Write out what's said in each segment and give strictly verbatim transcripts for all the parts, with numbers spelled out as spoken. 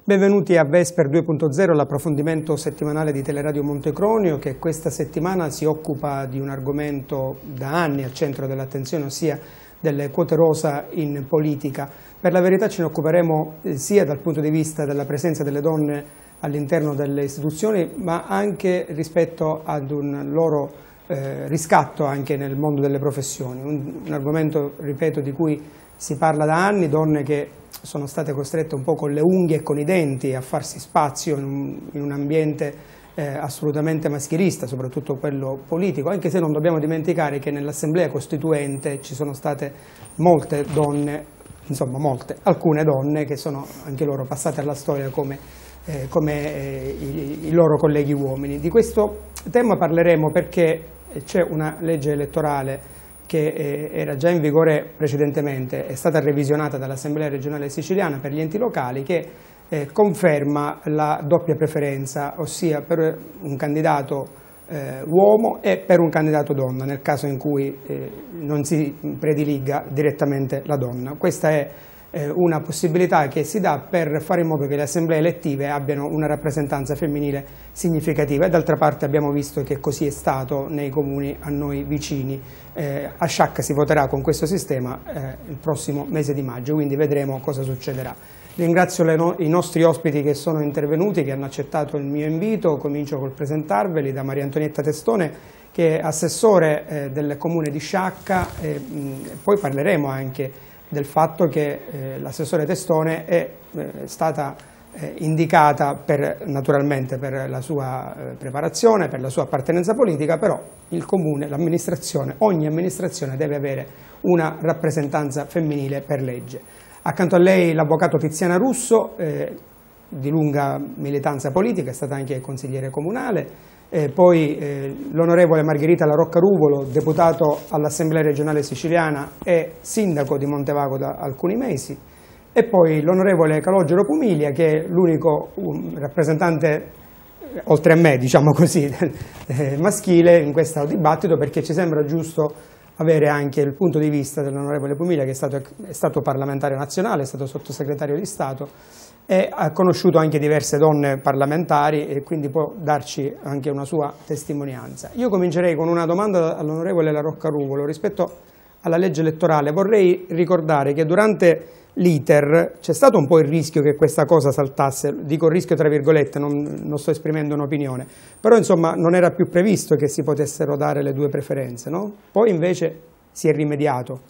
Benvenuti a Vesper due punto zero, l'approfondimento settimanale di Teleradio Montecronio, che questa settimana si occupa di un argomento da anni al centro dell'attenzione, ossia delle quote rosa in politica. Per la verità ce ne occuperemo sia dal punto di vista della presenza delle donne all'interno delle istituzioni, ma anche rispetto ad un loro eh, riscatto anche nel mondo delle professioni. Un, un argomento, ripeto, di cui si parla da anni, donne che sono state costrette un po' con le unghie e con i denti a farsi spazio in un, in un ambiente eh, assolutamente maschilista, soprattutto quello politico, anche se non dobbiamo dimenticare che nell'Assemblea Costituente ci sono state molte donne, insomma molte, alcune donne che sono anche loro passate alla storia come, eh, come eh, i, i loro colleghi uomini. Di questo tema parleremo perché c'è una legge elettorale che era già in vigore precedentemente, è stata revisionata dall'Assemblea regionale siciliana per gli enti locali, che eh, conferma la doppia preferenza, ossia per un candidato eh, uomo e per un candidato donna, nel caso in cui eh, non si prediliga direttamente la donna. Questa è eh, una possibilità che si dà per fare in modo che le assemblee elettive abbiano una rappresentanza femminile significativa, e d'altra parte abbiamo visto che così è stato nei comuni a noi vicini. Eh, a Sciacca si voterà con questo sistema eh, il prossimo mese di maggio, quindi vedremo cosa succederà. Ringrazio le no- i nostri ospiti che sono intervenuti, che hanno accettato il mio invito. Comincio col presentarveli, da Maria Antonietta Testone, che è assessore eh, del comune di Sciacca, e mh, poi parleremo anche del fatto che eh, l'assessore Testone è eh, stata eh, indicata per, naturalmente per la sua eh, preparazione, per la sua appartenenza politica, però il comune, l'amministrazione, ogni amministrazione deve avere una rappresentanza femminile per legge. Accanto a lei l'avvocato Tiziana Russo, eh, di lunga militanza politica, è stata anche consigliere comunale. Eh, poi eh, l'onorevole Margherita La Rocca Ruvolo, deputato all'Assemblea regionale siciliana e sindaco di Montevago da alcuni mesi, e poi l'onorevole Calogero Pumilia, che è l'unico um, rappresentante, eh, oltre a me, diciamo così, eh, maschile in questo dibattito, perché ci sembra giusto avere anche il punto di vista dell'onorevole Pumilia, che è stato, è stato parlamentare nazionale, è stato sottosegretario di Stato, e ha conosciuto anche diverse donne parlamentari e quindi può darci anche una sua testimonianza. Io comincerei con una domanda all'onorevole La Rocca Ruvolo rispetto alla legge elettorale. Vorrei ricordare che durante l'iter c'è stato un po' il rischio che questa cosa saltasse, dico rischio tra virgolette, non, non sto esprimendo un'opinione, però insomma non era più previsto che si potessero dare le due preferenze, no? Poi invece si è rimediato.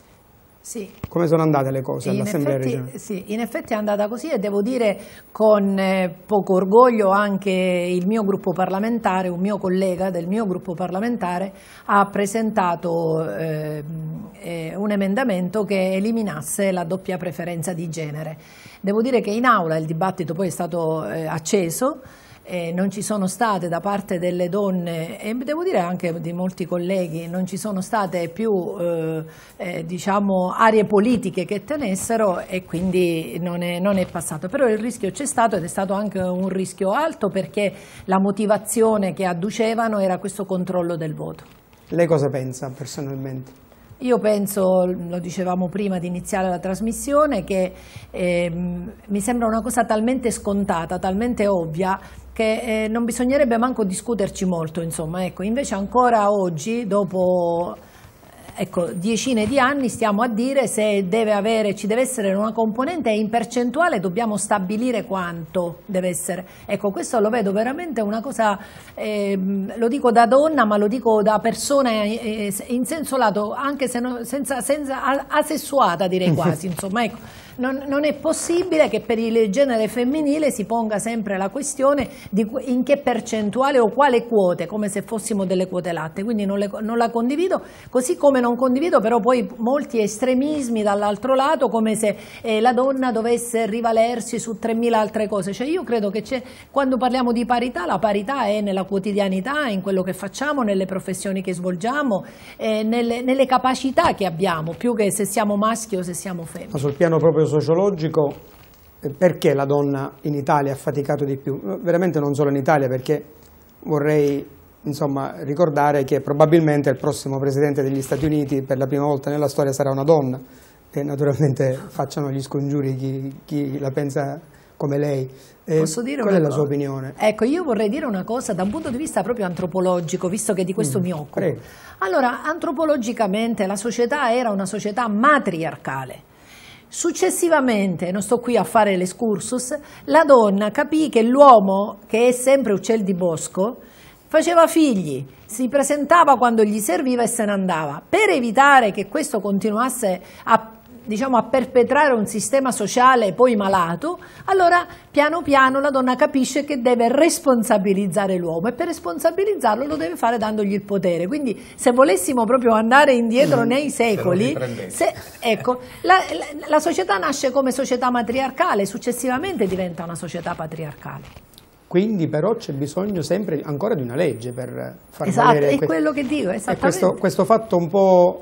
Sì. Come sono andate le cose all'Assemblea regionale? Sì, in effetti è andata così, e devo dire con eh, poco orgoglio anche il mio gruppo parlamentare, un mio collega del mio gruppo parlamentare ha presentato eh, eh, un emendamento che eliminasse la doppia preferenza di genere. Devo dire che in aula il dibattito poi è stato eh, acceso. Eh, non ci sono state da parte delle donne, e devo dire anche di molti colleghi, non ci sono state più eh, eh, diciamo aree politiche che tenessero, e quindi non è, non è passato. Però il rischio c'è stato, ed è stato anche un rischio alto, perché la motivazione che adducevano era questo controllo del voto. Lei cosa pensa personalmente? Io penso, lo dicevamo prima di iniziare la trasmissione, che eh, mi sembra una cosa talmente scontata, talmente ovvia, che eh, non bisognerebbe manco discuterci molto, insomma, ecco. Invece ancora oggi, dopo ecco, decine di anni, stiamo a dire se deve avere, ci deve essere una componente, e in percentuale dobbiamo stabilire quanto deve essere. Ecco, questo lo vedo veramente una cosa, eh, lo dico da donna, ma lo dico da persona eh, in senso lato, anche se no, senza, senza asessuata, direi quasi, insomma, ecco. Non, non è possibile che per il genere femminile si ponga sempre la questione di in che percentuale o quale quote, come se fossimo delle quote latte, quindi non, le, non la condivido, così come non condivido però poi molti estremismi dall'altro lato, come se eh, la donna dovesse rivalersi su tremila altre cose. Cioè io credo che c'è, quando parliamo di parità, la parità è nella quotidianità, in quello che facciamo, nelle professioni che svolgiamo, eh, nelle, nelle capacità che abbiamo, più che se siamo maschi o se siamo femmine. Ma sul piano proprio sociologico, perché la donna in Italia ha faticato di più? Veramente non solo in Italia, perché vorrei insomma ricordare che probabilmente il prossimo presidente degli Stati Uniti per la prima volta nella storia sarà una donna, e naturalmente facciano gli scongiuri chi, chi la pensa come lei. Eh, Posso dire qual è la cosa? sua opinione? Ecco, io vorrei dire una cosa da un punto di vista proprio antropologico, visto che di questo mm, mi occupo. Prego. Allora, antropologicamente la società era una società matriarcale. Successivamente, non sto qui a fare l'escursus, la donna capì che l'uomo, che è sempre uccel di bosco, faceva figli, si presentava quando gli serviva e se ne andava. Per evitare che questo continuasse a, diciamo, a perpetrare un sistema sociale poi malato, allora piano piano la donna capisce che deve responsabilizzare l'uomo e per responsabilizzarlo lo deve fare dandogli il potere. Quindi se volessimo proprio andare indietro mm, nei secoli, se, ecco, la, la, la società nasce come società matriarcale, successivamente diventa una società patriarcale. Quindi però c'è bisogno sempre ancora di una legge per far esatto, valere... Esatto, è quello che dico, esattamente. E questo, questo fatto un po'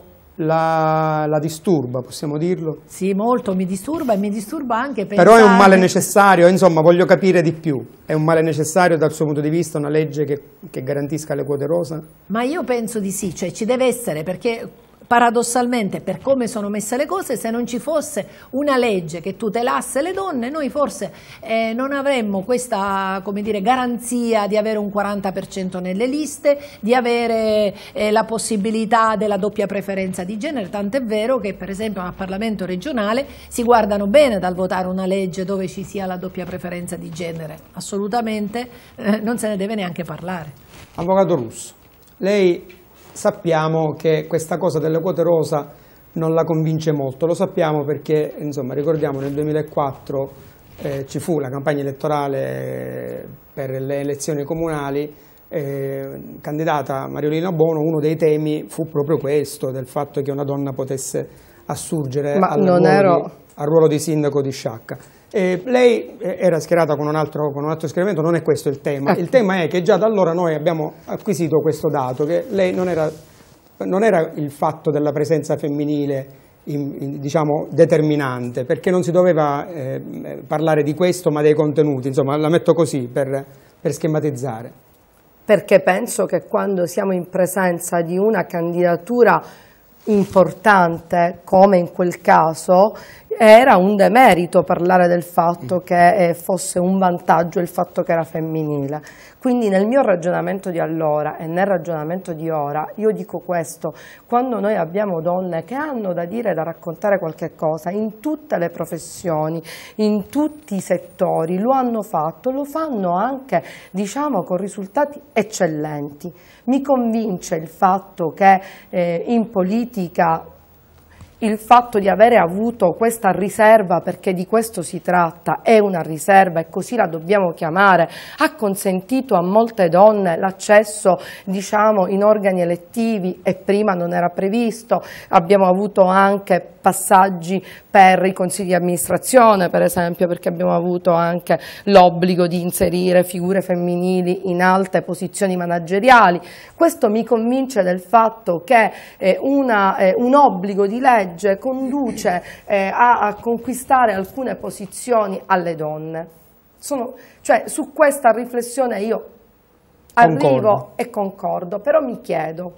la, la disturba, possiamo dirlo? Sì, molto mi disturba e mi disturba anche pensare... Però è un male necessario, insomma, voglio capire di più. È un male necessario dal suo punto di vista una legge che, che garantisca le quote rosa? Ma io penso di sì, cioè ci deve essere, perché... paradossalmente, per come sono messe le cose, se non ci fosse una legge che tutelasse le donne, noi forse eh, non avremmo questa, come dire, garanzia di avere un quaranta per cento nelle liste, di avere eh, la possibilità della doppia preferenza di genere, tant'è vero che per esempio al Parlamento regionale si guardano bene dal votare una legge dove ci sia la doppia preferenza di genere, assolutamente eh, non se ne deve neanche parlare. Avvocato Russo, lei... sappiamo che questa cosa delle quote rosa non la convince molto, lo sappiamo perché, insomma, ricordiamo nel duemilaquattro eh, ci fu la campagna elettorale per le elezioni comunali, eh, candidata Mariolina Bono, uno dei temi fu proprio questo, del fatto che una donna potesse assurgere al ruolo, ero... di, al ruolo di sindaco di Sciacca. Eh, lei era schierata con un, altro, con un altro schieramento, non è questo il tema. Il tema è che già da allora noi abbiamo acquisito questo dato, che lei non era, non era il fatto della presenza femminile in, in, diciamo, determinante, perché non si doveva eh, parlare di questo ma dei contenuti, insomma la metto così per, per schematizzare. Perché penso che quando siamo in presenza di una candidatura importante, come in quel caso, era un demerito parlare del fatto che eh, fosse un vantaggio il fatto che era femminile. Quindi nel mio ragionamento di allora e nel ragionamento di ora io dico questo: quando noi abbiamo donne che hanno da dire, da raccontare qualche cosa in tutte le professioni, in tutti i settori, lo hanno fatto, lo fanno anche, diciamo, con risultati eccellenti. Mi convince il fatto che eh, in politica il fatto di avere avuto questa riserva, perché di questo si tratta, è una riserva e così la dobbiamo chiamare, ha consentito a molte donne l'accesso, diciamo, in organi elettivi e prima non era previsto. Abbiamo avuto anche passaggi per i consigli di amministrazione, per esempio, perché abbiamo avuto anche l'obbligo di inserire figure femminili in alte posizioni manageriali. Questo mi convince del fatto che eh, una, eh, un obbligo di legge conduce eh, a, a conquistare alcune posizioni alle donne. Sono, cioè, su questa riflessione io arrivo concordo. e concordo, però mi chiedo: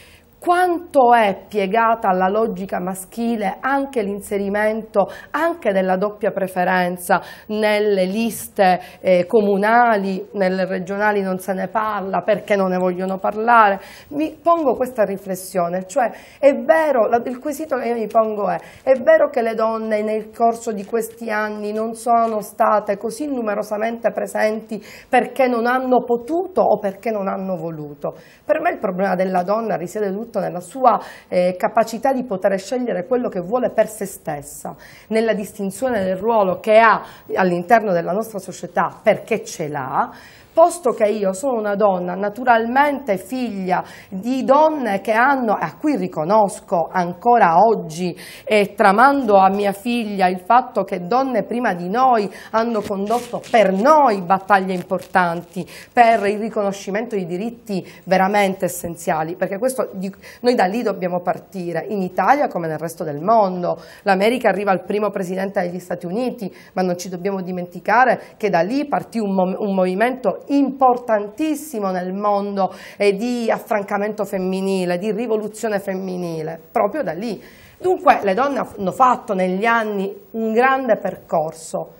quanto è piegata alla logica maschile anche l'inserimento anche della doppia preferenza nelle liste eh, comunali, nelle regionali non se ne parla perché non ne vogliono parlare? Mi pongo questa riflessione, cioè è vero, il quesito che io mi pongo è, è vero che le donne nel corso di questi anni non sono state così numerosamente presenti perché non hanno potuto o perché non hanno voluto? Per me il problema della donna risiede tutto nella sua eh, capacità di poter scegliere quello che vuole per se stessa, nella distinzione del ruolo che ha all'interno della nostra società, perché ce l'ha. Posto che io sono una donna naturalmente figlia di donne che hanno, a cui riconosco ancora oggi, e tramando a mia figlia il fatto che donne prima di noi hanno condotto per noi battaglie importanti per il riconoscimento di diritti veramente essenziali, perché questo, noi da lì dobbiamo partire, in Italia come nel resto del mondo. L'America arriva al primo presidente degli Stati Uniti, ma non ci dobbiamo dimenticare che da lì partì un, un movimento importantissimo nel mondo eh, di affrancamento femminile, di rivoluzione femminile, proprio da lì. Dunque le donne hanno fatto negli anni un grande percorso.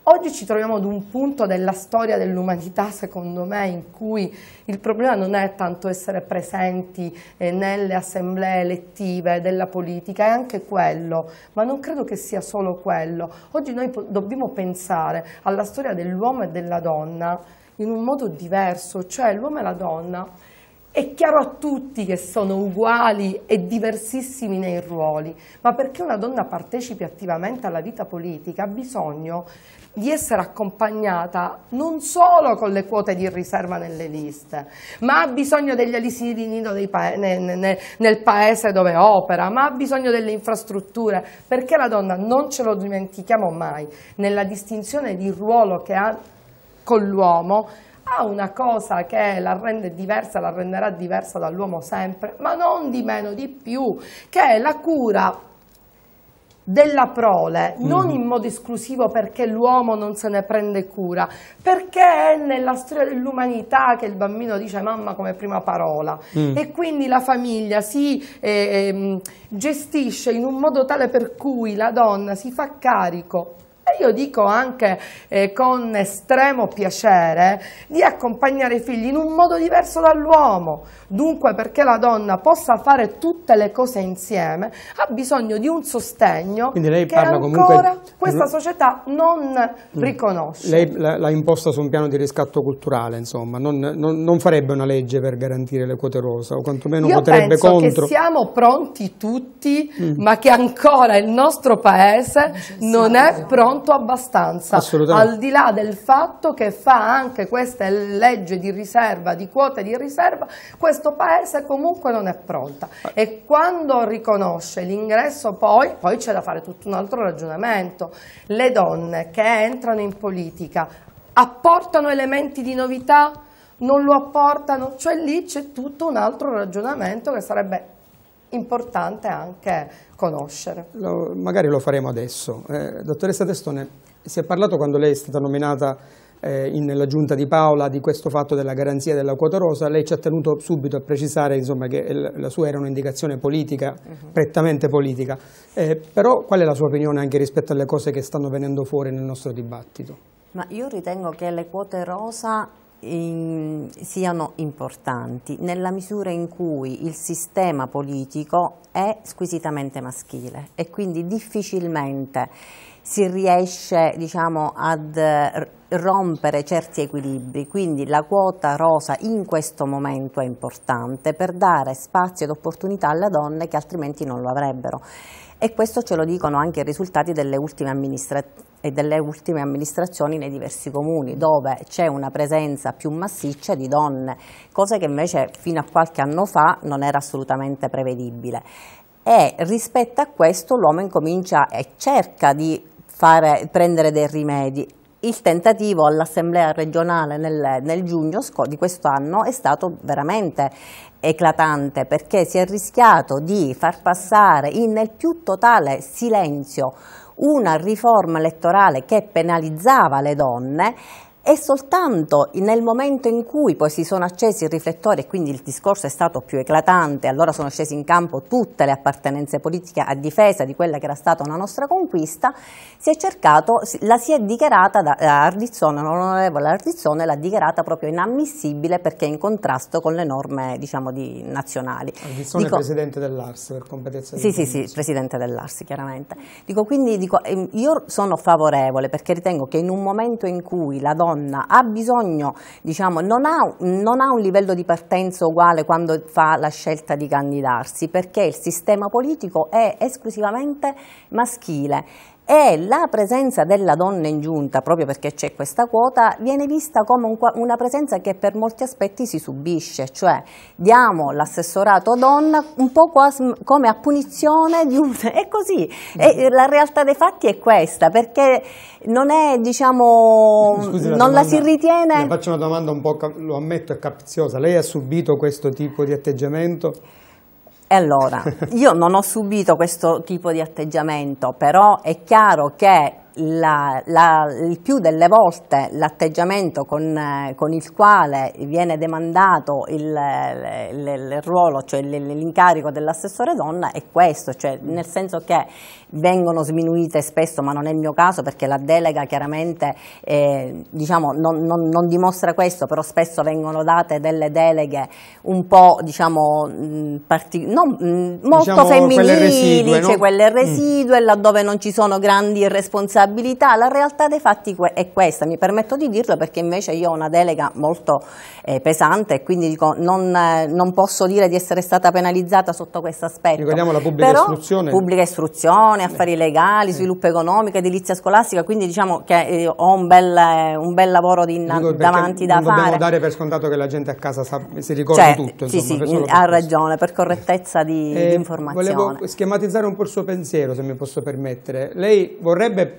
Oggi ci troviamo ad un punto della storia dell'umanità, secondo me, in cui il problema non è tanto essere presenti eh, nelle assemblee elettive della politica, è anche quello, ma non credo che sia solo quello. Oggi noi dobbiamo pensare alla storia dell'uomo e della donna in un modo diverso, cioè l'uomo e la donna è chiaro a tutti che sono uguali e diversissimi nei ruoli, ma perché una donna partecipi attivamente alla vita politica ha bisogno di essere accompagnata non solo con le quote di riserva nelle liste, ma ha bisogno degli asili di nido dei pa- nel, nel, nel paese dove opera, ma ha bisogno delle infrastrutture, perché la donna, non ce lo dimentichiamo mai, nella distinzione di ruolo che ha con l'uomo, ha una cosa che la rende diversa, la renderà diversa dall'uomo sempre, ma non di meno di più, che è la cura della prole, mm. non in modo esclusivo perché l'uomo non se ne prende cura, perché è nella storia dell'umanità che il bambino dice mamma come prima parola mm. e quindi la famiglia si eh, gestisce in un modo tale per cui la donna si fa carico. E io dico anche eh, con estremo piacere di accompagnare i figli in un modo diverso dall'uomo. Dunque, perché la donna possa fare tutte le cose insieme, ha bisogno di un sostegno Quindi lei che parla ancora comunque... questa società non mm. riconosce. Lei l'ha imposta su un piano di riscatto culturale, insomma, non, non, non farebbe una legge per garantire le quote rosa, o quantomeno io voterebbe contro. Io penso che siamo pronti tutti, mm. ma che ancora il nostro paese non è pronto abbastanza, al di là del fatto che fa anche questa legge di riserva, di quote di riserva, questo paese comunque non è pronta, e quando riconosce l'ingresso poi, poi c'è da fare tutto un altro ragionamento. Le donne che entrano in politica apportano elementi di novità? Non lo apportano? Cioè lì c'è tutto un altro ragionamento che sarebbe importante anche conoscere. Lo, magari lo faremo adesso. Eh, dottoressa Testone, si è parlato quando lei è stata nominata eh, in, nella giunta di Paola di questo fatto della garanzia della quota rosa. Lei ci ha tenuto subito a precisare, insomma, che la, la sua era un'indicazione politica, uh-huh. prettamente politica. Eh, però qual è la sua opinione anche rispetto alle cose che stanno venendo fuori nel nostro dibattito? Ma io ritengo che le quote rosa In, siano importanti nella misura in cui il sistema politico è squisitamente maschile e quindi difficilmente si riesce, diciamo, ad rompere certi equilibri. Quindi la quota rosa in questo momento è importante per dare spazio ed opportunità alle donne che altrimenti non lo avrebbero, e questo ce lo dicono anche i risultati delle ultime amministrazioni e delle ultime amministrazioni nei diversi comuni, dove c'è una presenza più massiccia di donne, cosa che invece fino a qualche anno fa non era assolutamente prevedibile. E rispetto a questo l'uomo incomincia e cerca di fare, prendere dei rimedi. Il tentativo all'Assemblea regionale nel, nel giugno di quest'anno è stato veramente eclatante, perché si è rischiato di far passare in, nel più totale silenzio una riforma elettorale che penalizzava le donne, e soltanto nel momento in cui poi si sono accesi i riflettori e quindi il discorso è stato più eclatante, allora sono scesi in campo tutte le appartenenze politiche a difesa di quella che era stata una nostra conquista, si è cercato, la si è dichiarata da Ardizzone, l'onorevole Ardizzone l'ha dichiarata proprio inammissibile perché è in contrasto con le norme, diciamo, di, nazionali. Ardizzone è presidente dell'A R S per competenza di Sì, sì, sì, presidente dell'A R S chiaramente. Dico, quindi dico, io sono favorevole perché ritengo che in un momento in cui la donna ha bisogno, diciamo, non ha, non ha un livello di partenza uguale quando fa la scelta di candidarsi, perché il sistema politico è esclusivamente maschile. E la presenza della donna in giunta, proprio perché c'è questa quota, viene vista come un, una presenza che per molti aspetti si subisce, cioè diamo l'assessorato donna un po' quasi come a punizione di un... è così, e la realtà dei fatti è questa, perché non è, diciamo, Scusi, non domanda, la si ritiene... Le faccio una domanda un po', lo ammetto, è capziosa. Lei ha subito questo tipo di atteggiamento? E allora, io non ho subito questo tipo di atteggiamento, però è chiaro che la, la, il più delle volte l'atteggiamento con, eh, con il quale viene demandato il, il, il ruolo, cioè l'incarico dell'assessore donna è questo, cioè nel senso che vengono sminuite spesso, ma non è il mio caso perché la delega chiaramente eh, diciamo, non, non, non dimostra questo, però spesso vengono date delle deleghe un po' diciamo, partic- non, molto diciamo femminili, quelle residue, cioè no? quelle residue mm. laddove non ci sono grandi responsabilità. La realtà dei fatti è questa, mi permetto di dirlo perché invece io ho una delega molto eh, pesante e quindi dico, non, eh, non posso dire di essere stata penalizzata sotto questo aspetto. Ricordiamo la pubblica però, istruzione. Pubblica istruzione, affari legali, sviluppo economico, edilizia scolastica, quindi diciamo che eh, ho un bel, un bel lavoro di inna- davanti da non fare. Non dobbiamo dare per scontato che la gente a casa sa, si ricorda cioè, tutto. Sì, insomma, sì, ha ragione, per correttezza di, eh, di informazione. Volevo schematizzare un po' il suo pensiero, se mi posso permettere. Lei vorrebbe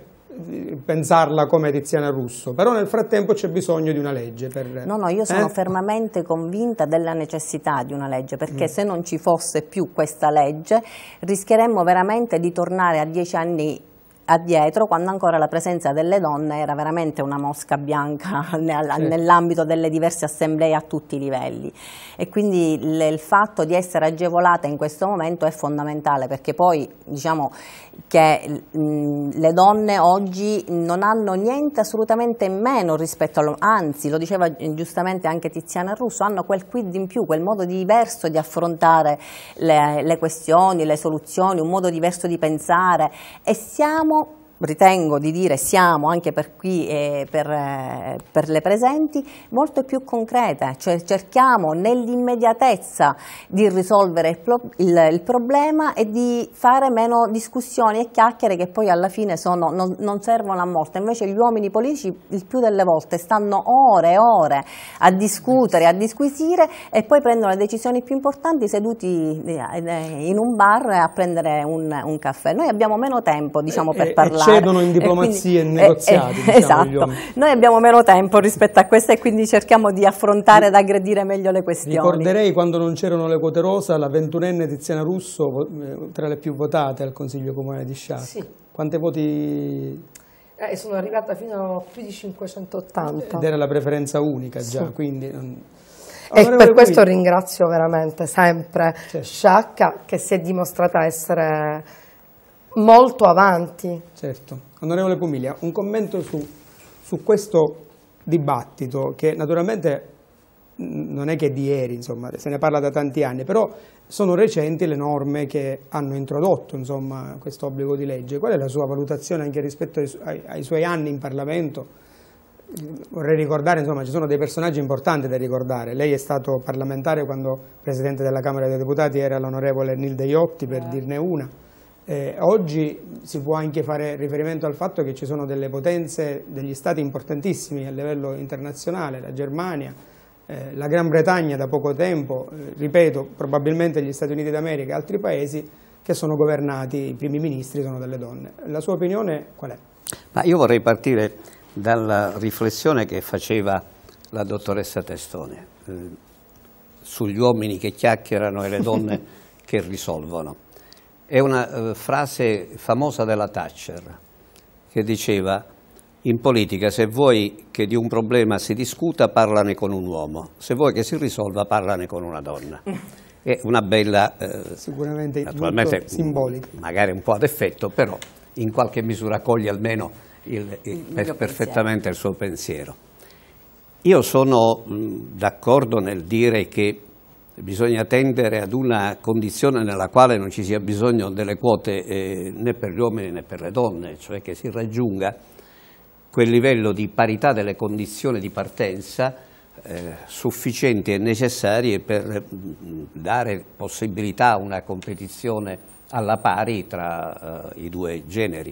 pensarla come Tiziana Russo, però nel frattempo c'è bisogno di una legge. Per, no, no, io sono eh? fermamente convinta della necessità di una legge, perché mm. se non ci fosse più questa legge rischieremmo veramente di tornare a dieci anni addietro, quando ancora la presenza delle donne era veramente una mosca bianca nell'ambito delle diverse assemblee a tutti i livelli, e quindi il, il fatto di essere agevolata in questo momento è fondamentale, perché poi diciamo che mh, le donne oggi non hanno niente assolutamente in meno rispetto allo, anzi lo diceva giustamente anche Tiziana Russo, hanno quel quid in più, quel modo diverso di affrontare le, le questioni, le soluzioni, un modo diverso di pensare, e siamo, ritengo di dire, siamo anche per qui e per, eh, per le presenti molto più concrete, cioè cerchiamo nell'immediatezza di risolvere il, pro il, il problema e di fare meno discussioni e chiacchiere che poi alla fine sono, non, non servono a molto. Invece gli uomini politici il più delle volte stanno ore e ore a discutere, a disquisire e poi prendono le decisioni più importanti seduti in un bar a prendere un, un caffè. Noi abbiamo meno tempo diciamo, per e, parlare. Cedono in diplomazia e, quindi, e negoziati. Eh, eh, diciamo, esatto, noi abbiamo meno tempo rispetto a questo e quindi cerchiamo di affrontare ed aggredire meglio le questioni. Ricorderei quando non c'erano le quote rosa, la ventunenne Tiziana Russo tra le più votate al Consiglio Comunale di Sciacca. Sì. Quante voti? Eh, sono arrivata fino a più di cinquecentottanta. Ed era la preferenza unica già, sì. quindi... Non... E per questo ringrazio veramente sempre certo. Sciacca, che si è dimostrata essere molto avanti. Certo. Onorevole Pumiglia, un commento su, su questo dibattito che naturalmente non è che di ieri, insomma, se ne parla da tanti anni, però sono recenti le norme che hanno introdotto questo obbligo di legge. Qual è la sua valutazione anche rispetto ai, ai, ai suoi anni in Parlamento? Vorrei ricordare, insomma, ci sono dei personaggi importanti da ricordare. Lei è stato parlamentare quando Presidente della Camera dei Deputati era l'onorevole Nilde Iotti, per eh. dirne una. Eh, oggi si può anche fare riferimento al fatto che ci sono delle potenze, degli stati importantissimi a livello internazionale, la Germania, eh, la Gran Bretagna da poco tempo, eh, ripeto, probabilmente gli Stati Uniti d'America e altri paesi che sono governati, i primi ministri sono delle donne. La sua opinione qual è? Ma io vorrei partire dalla riflessione che faceva la dottoressa Testone eh, sugli uomini che chiacchierano e le donne che risolvono. È una eh, frase famosa della Thatcher che diceva: in politica se vuoi che di un problema si discuta parlane con un uomo, se vuoi che si risolva parlane con una donna. È una bella, eh, sicuramente naturalmente simbolica, magari un po' ad effetto, però in qualche misura coglie almeno il, il, per, perfettamente il suo pensiero. Io sono d'accordo nel dire che bisogna tendere ad una condizione nella quale non ci sia bisogno delle quote eh, né per gli uomini né per le donne, cioè che si raggiunga quel livello di parità delle condizioni di partenza eh, sufficienti e necessarie per dare possibilità a una competizione alla pari tra eh, i due generi.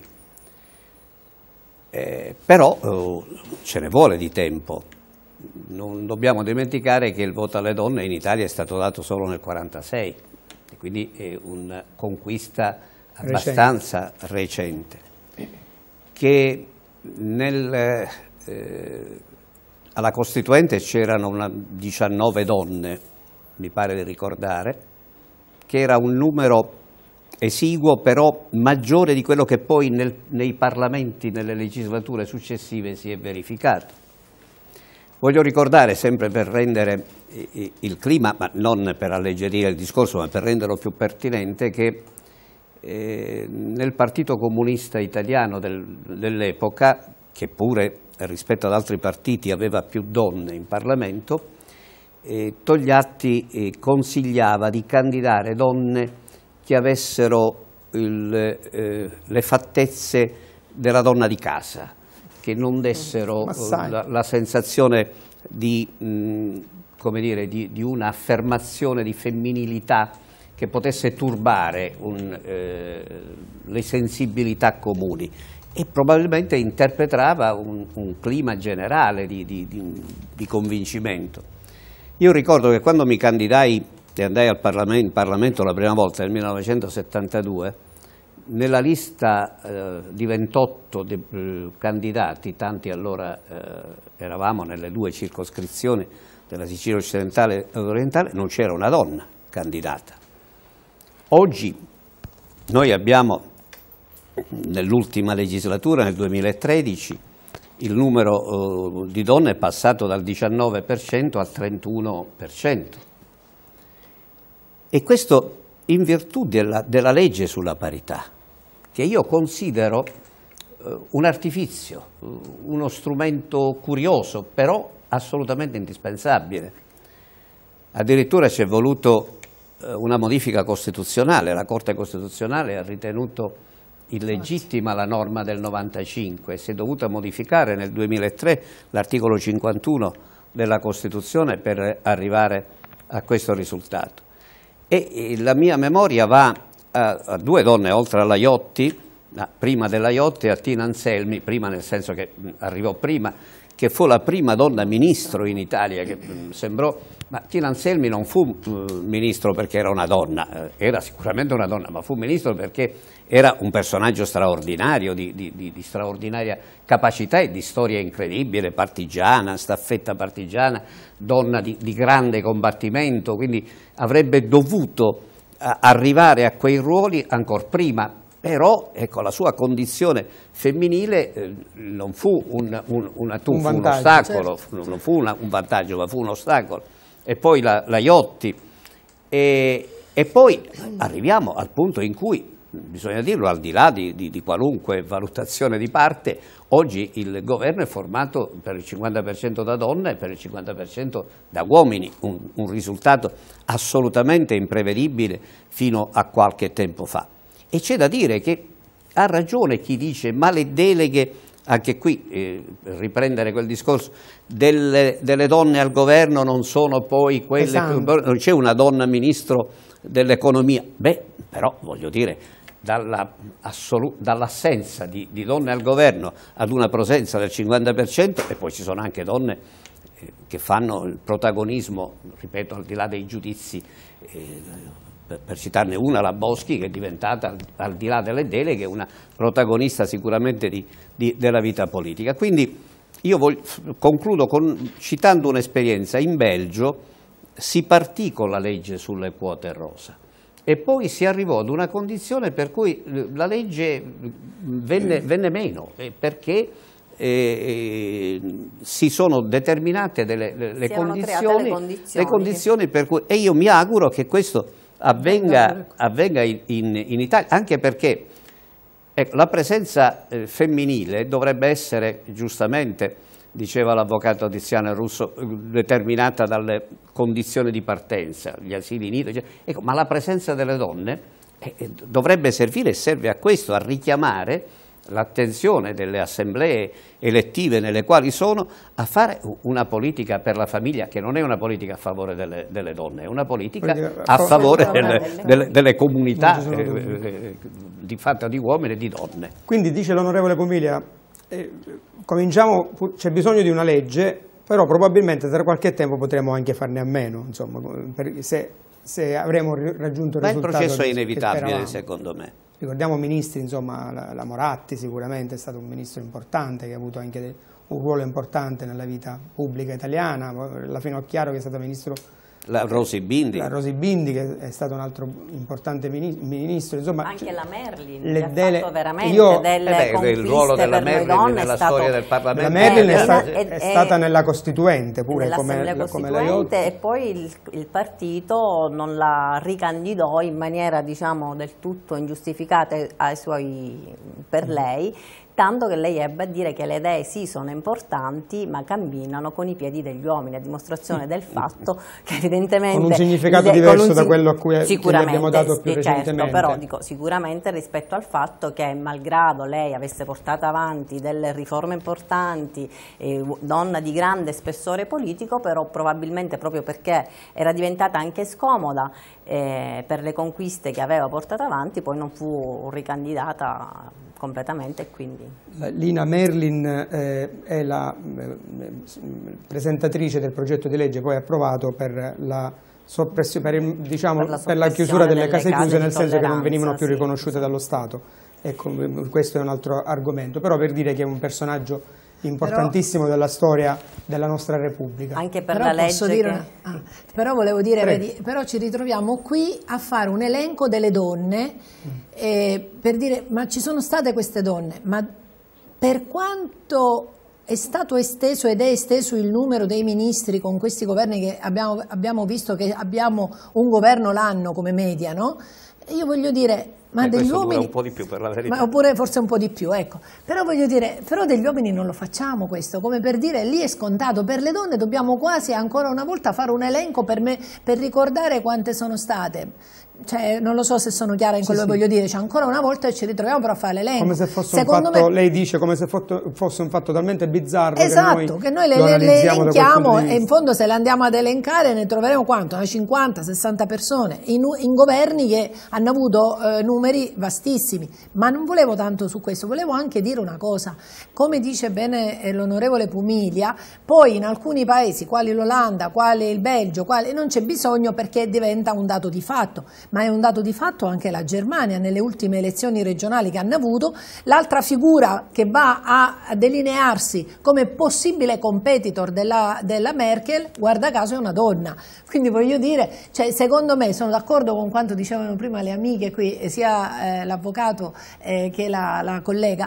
Eh, però eh, ce ne vuole di tempo. Non dobbiamo dimenticare che il voto alle donne in Italia è stato dato solo nel millenovecentoquarantasei, e quindi è una conquista abbastanza recente, recente. Che nel, eh, alla Costituente c'erano diciannove donne, mi pare di ricordare, che era un numero esiguo, però maggiore di quello che poi nel, nei parlamenti, nelle legislature successive si è verificato. Voglio ricordare, sempre per rendere il clima, ma non per alleggerire il discorso, ma per renderlo più pertinente, che eh, nel Partito Comunista Italiano del, dell'epoca, che pure rispetto ad altri partiti aveva più donne in Parlamento, eh, Togliatti eh, consigliava di candidare donne che avessero il, eh, le fattezze della donna di casa, che non dessero la, la sensazione di, mh, come dire, di, di un'affermazione di femminilità che potesse turbare un, eh, le sensibilità comuni, e probabilmente interpretava un, un clima generale di, di, di, di convincimento. Io ricordo che quando mi candidai e andai al Parlamento, in Parlamento la prima volta nel millenovecentosettantadue, nella lista eh, di ventotto de, eh, candidati, tanti allora eh, eravamo nelle due circoscrizioni della Sicilia occidentale e orientale, non c'era una donna candidata. Oggi noi abbiamo, nell'ultima legislatura, nel duemilatredici, il numero eh, di donne è passato dal diciannove per cento al trentuno per cento. E questo in virtù della, della legge sulla parità, che io considero eh, un artifizio, uno strumento curioso, però assolutamente indispensabile. Addirittura ci è voluto eh, una modifica costituzionale. La Corte Costituzionale ha ritenuto illegittima la norma del novantacinque e si è dovuta modificare nel duemilatré l'articolo cinquantuno della Costituzione per arrivare a questo risultato. E la mia memoria va a, a due donne, oltre alla Iotti, prima della Iotti, a Tina Anselmi, prima nel senso che arrivò prima, che fu la prima donna ministro in Italia, che sembrò, ma Tina Anselmi non fu uh, ministro perché era una donna, era sicuramente una donna, ma fu ministro perché era un personaggio straordinario, di, di, di, di straordinaria capacità e di storia incredibile, partigiana, staffetta partigiana, donna di, di grande combattimento, quindi avrebbe dovuto uh, arrivare a quei ruoli ancor prima. Però ecco, la sua condizione femminile eh, non fu un, un, una, tu, un, fu vantaggio, un ostacolo, certo. non fu una, un vantaggio, ma fu un ostacolo. E poi la, la Iotti. E, e poi arriviamo al punto in cui, bisogna dirlo, al di là di, di, di qualunque valutazione di parte, oggi il governo è formato per il cinquanta per cento da donne e per il cinquanta per cento da uomini, un, un risultato assolutamente imprevedibile fino a qualche tempo fa. E c'è da dire che ha ragione chi dice ma le deleghe, anche qui eh, per riprendere quel discorso, delle, delle donne al governo non sono poi quelle, esatto. Non c'è una donna ministro dell'economia. Beh, però voglio dire, dall'assenza di, di donne al governo ad una presenza del cinquanta per cento, e poi ci sono anche donne eh, che fanno il protagonismo, ripeto, al di là dei giudizi, eh, per citarne una, la Boschi, che è diventata, al, al di là delle deleghe, una protagonista sicuramente di, di, della vita politica. Quindi io voglio, concludo con, citando un'esperienza. In Belgio si partì con la legge sulle quote rosa e poi si arrivò ad una condizione per cui la legge venne, venne meno, perché eh, si sono determinate delle le, le condizioni, le condizioni. le condizioni per cui, e io mi auguro che questo avvenga, avvenga in, in, in Italia, anche perché ecco, la presenza eh, femminile dovrebbe essere, giustamente, diceva l'avvocato Tiziano Russo, determinata dalle condizioni di partenza, gli asili nido, ecco, ma la presenza delle donne eh, dovrebbe servire e serve a questo, a richiamare l'attenzione delle assemblee elettive nelle quali sono, a fare una politica per la famiglia che non è una politica a favore delle, delle donne, è una politica, politica a favore delle, delle, delle comunità eh, eh, di fatta di uomini e di donne. Quindi dice l'onorevole Pomiglia, eh, cominciamo, c'è bisogno di una legge, però probabilmente tra qualche tempo potremo anche farne a meno, insomma, per, se, se avremo raggiunto il Ma risultato. Ma il processo è inevitabile, secondo me. Ricordiamo ministri, insomma, la, la Moratti sicuramente è stato un ministro importante che ha avuto anche un ruolo importante nella vita pubblica italiana, la Finocchiaro che è stata ministro La Rosy Bindi. La Rosy Bindi, che è stato un altro importante ministro, insomma, anche la Merlin, le che ha dele... fatto veramente io... delle eh beh, il ruolo della Merlin nella stato... storia del Parlamento. La Merlin è, Eh, sta... è, è stata nella Costituente pure, nell'Assemblea come, come la Costituente, e poi il, il partito non la ricandidò in maniera, diciamo, del tutto ingiustificata ai suoi, per lei, tanto che lei ebbe a dire che le idee sì sono importanti ma camminano con i piedi degli uomini, a dimostrazione del fatto che evidentemente... Con un significato le, diverso un, da quello a cui abbiamo dato più certo, recentemente. Però dico, sicuramente rispetto al fatto che malgrado lei avesse portato avanti delle riforme importanti, eh, donna di grande spessore politico, però probabilmente proprio perché era diventata anche scomoda eh, per le conquiste che aveva portato avanti, poi non fu ricandidata completamente, quindi... Lina Merlin eh, è la eh, presentatrice del progetto di legge poi approvato per la soppressione, per, il, diciamo, per, la, per la chiusura delle, delle case chiuse, nel senso che non venivano più riconosciute sì, dallo Stato. Ecco, questo è un altro argomento, però per dire che è un personaggio importantissimo però, della storia della nostra Repubblica. Anche per però la legge dire che... una... ah, però volevo dire, vedi, però ci ritroviamo qui a fare un elenco delle donne mm. eh, per dire, ma ci sono state queste donne, ma per quanto è stato esteso ed è esteso il numero dei ministri con questi governi, che abbiamo, abbiamo visto che abbiamo un governo l'anno come media, no? Io voglio dire... Ma eh, degli uomini un po' di più, per la verità. Ma oppure forse un po' di più, ecco. Però voglio dire, però degli uomini non lo facciamo questo, come per dire, lì è scontato. Per le donne dobbiamo quasi ancora una volta fare un elenco per, me, per ricordare quante sono state. Cioè, non lo so se sono chiara in quello sì, che voglio dire, cioè, ancora una volta ci ritroviamo però a fare l'elenco. Come se fosse un fatto, me... lei dice, come se fosse un fatto talmente bizzarro, esatto, che noi, che noi le, le elenchiamo e in fondo se le andiamo ad elencare ne troveremo quanto? Una cinquanta sessanta persone in, in governi che hanno avuto eh, numeri vastissimi. Ma non volevo tanto su questo, volevo anche dire una cosa, come dice bene eh, l'onorevole Pumiglia, poi in alcuni paesi, quali l'Olanda, quali il Belgio, quali, non c'è bisogno perché diventa un dato di fatto. Ma è un dato di fatto anche la Germania nelle ultime elezioni regionali che hanno avuto. L'altra figura che va a delinearsi come possibile competitor della, della Merkel, guarda caso, è una donna. Quindi voglio dire, cioè, secondo me, sono d'accordo con quanto dicevano prima le amiche qui, sia eh, l'avvocato eh, che la, la collega,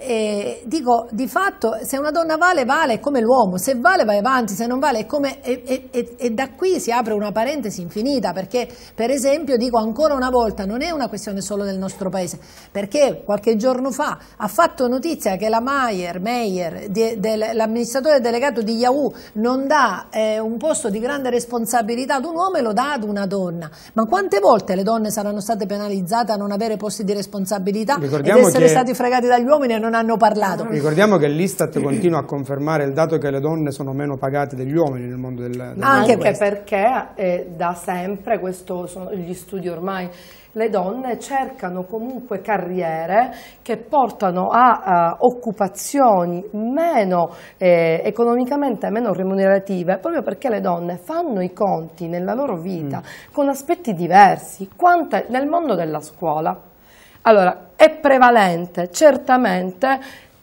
eh, dico, di fatto, se una donna vale, vale, è come l'uomo, se vale vai avanti, se non vale è come, e, e, e, e da qui si apre una parentesi infinita, perché per esempio dico ancora una volta, non è una questione solo del nostro paese, perché qualche giorno fa ha fatto notizia che la Mayer, Meyer, l'amministratore delegato di Yahoo, non dà eh, un posto di grande responsabilità ad un uomo e lo dà ad una donna. Ma quante volte le donne saranno state penalizzate a non avere posti di responsabilità Ricordiamo ed essere che, stati fregati dagli uomini e non hanno parlato? Ricordiamo che l'Istat continua a confermare il dato che le donne sono meno pagate degli uomini nel mondo del, del anche mondo perché eh, da sempre, questo sono gli studi ormai, le donne cercano comunque carriere che portano a uh, occupazioni meno eh, economicamente meno remunerative, proprio perché le donne fanno i conti nella loro vita mm. con aspetti diversi. Quante, nel mondo della scuola, allora, è prevalente certamente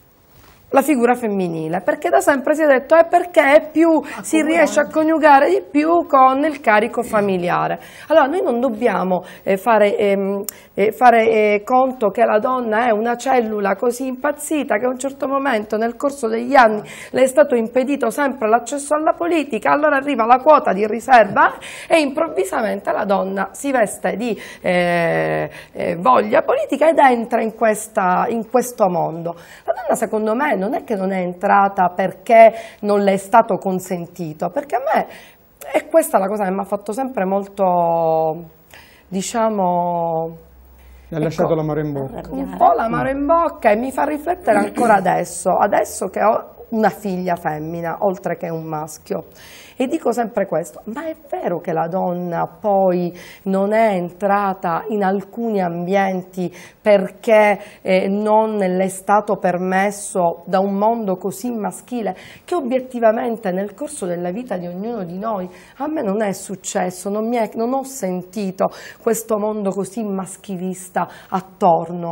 la figura femminile, perché da sempre si è detto è perché è più, si riesce a coniugare di più con il carico familiare. Allora noi non dobbiamo eh, fare, ehm, eh, fare eh, conto che la donna è una cellula così impazzita che a un certo momento nel corso degli anni le è stato impedito sempre l'accesso alla politica, allora arriva la quota di riserva e improvvisamente la donna si veste di eh, eh, voglia politica ed entra in, questa, in questo mondo. La donna secondo me non è che non è entrata perché non le è stato consentito, perché a me, e questa è la cosa che mi ha fatto sempre molto, diciamo... Mi ha lasciato l'amaro in bocca. Un po' l'amaro in bocca e mi fa riflettere ancora adesso, adesso che ho una figlia femmina, oltre che un maschio. E dico sempre questo, ma è vero che la donna poi non è entrata in alcuni ambienti perché eh, non le è stato permesso da un mondo così maschile, che obiettivamente nel corso della vita di ognuno di noi, a me non è successo, non, mi è, non ho sentito questo mondo così maschilista attorno.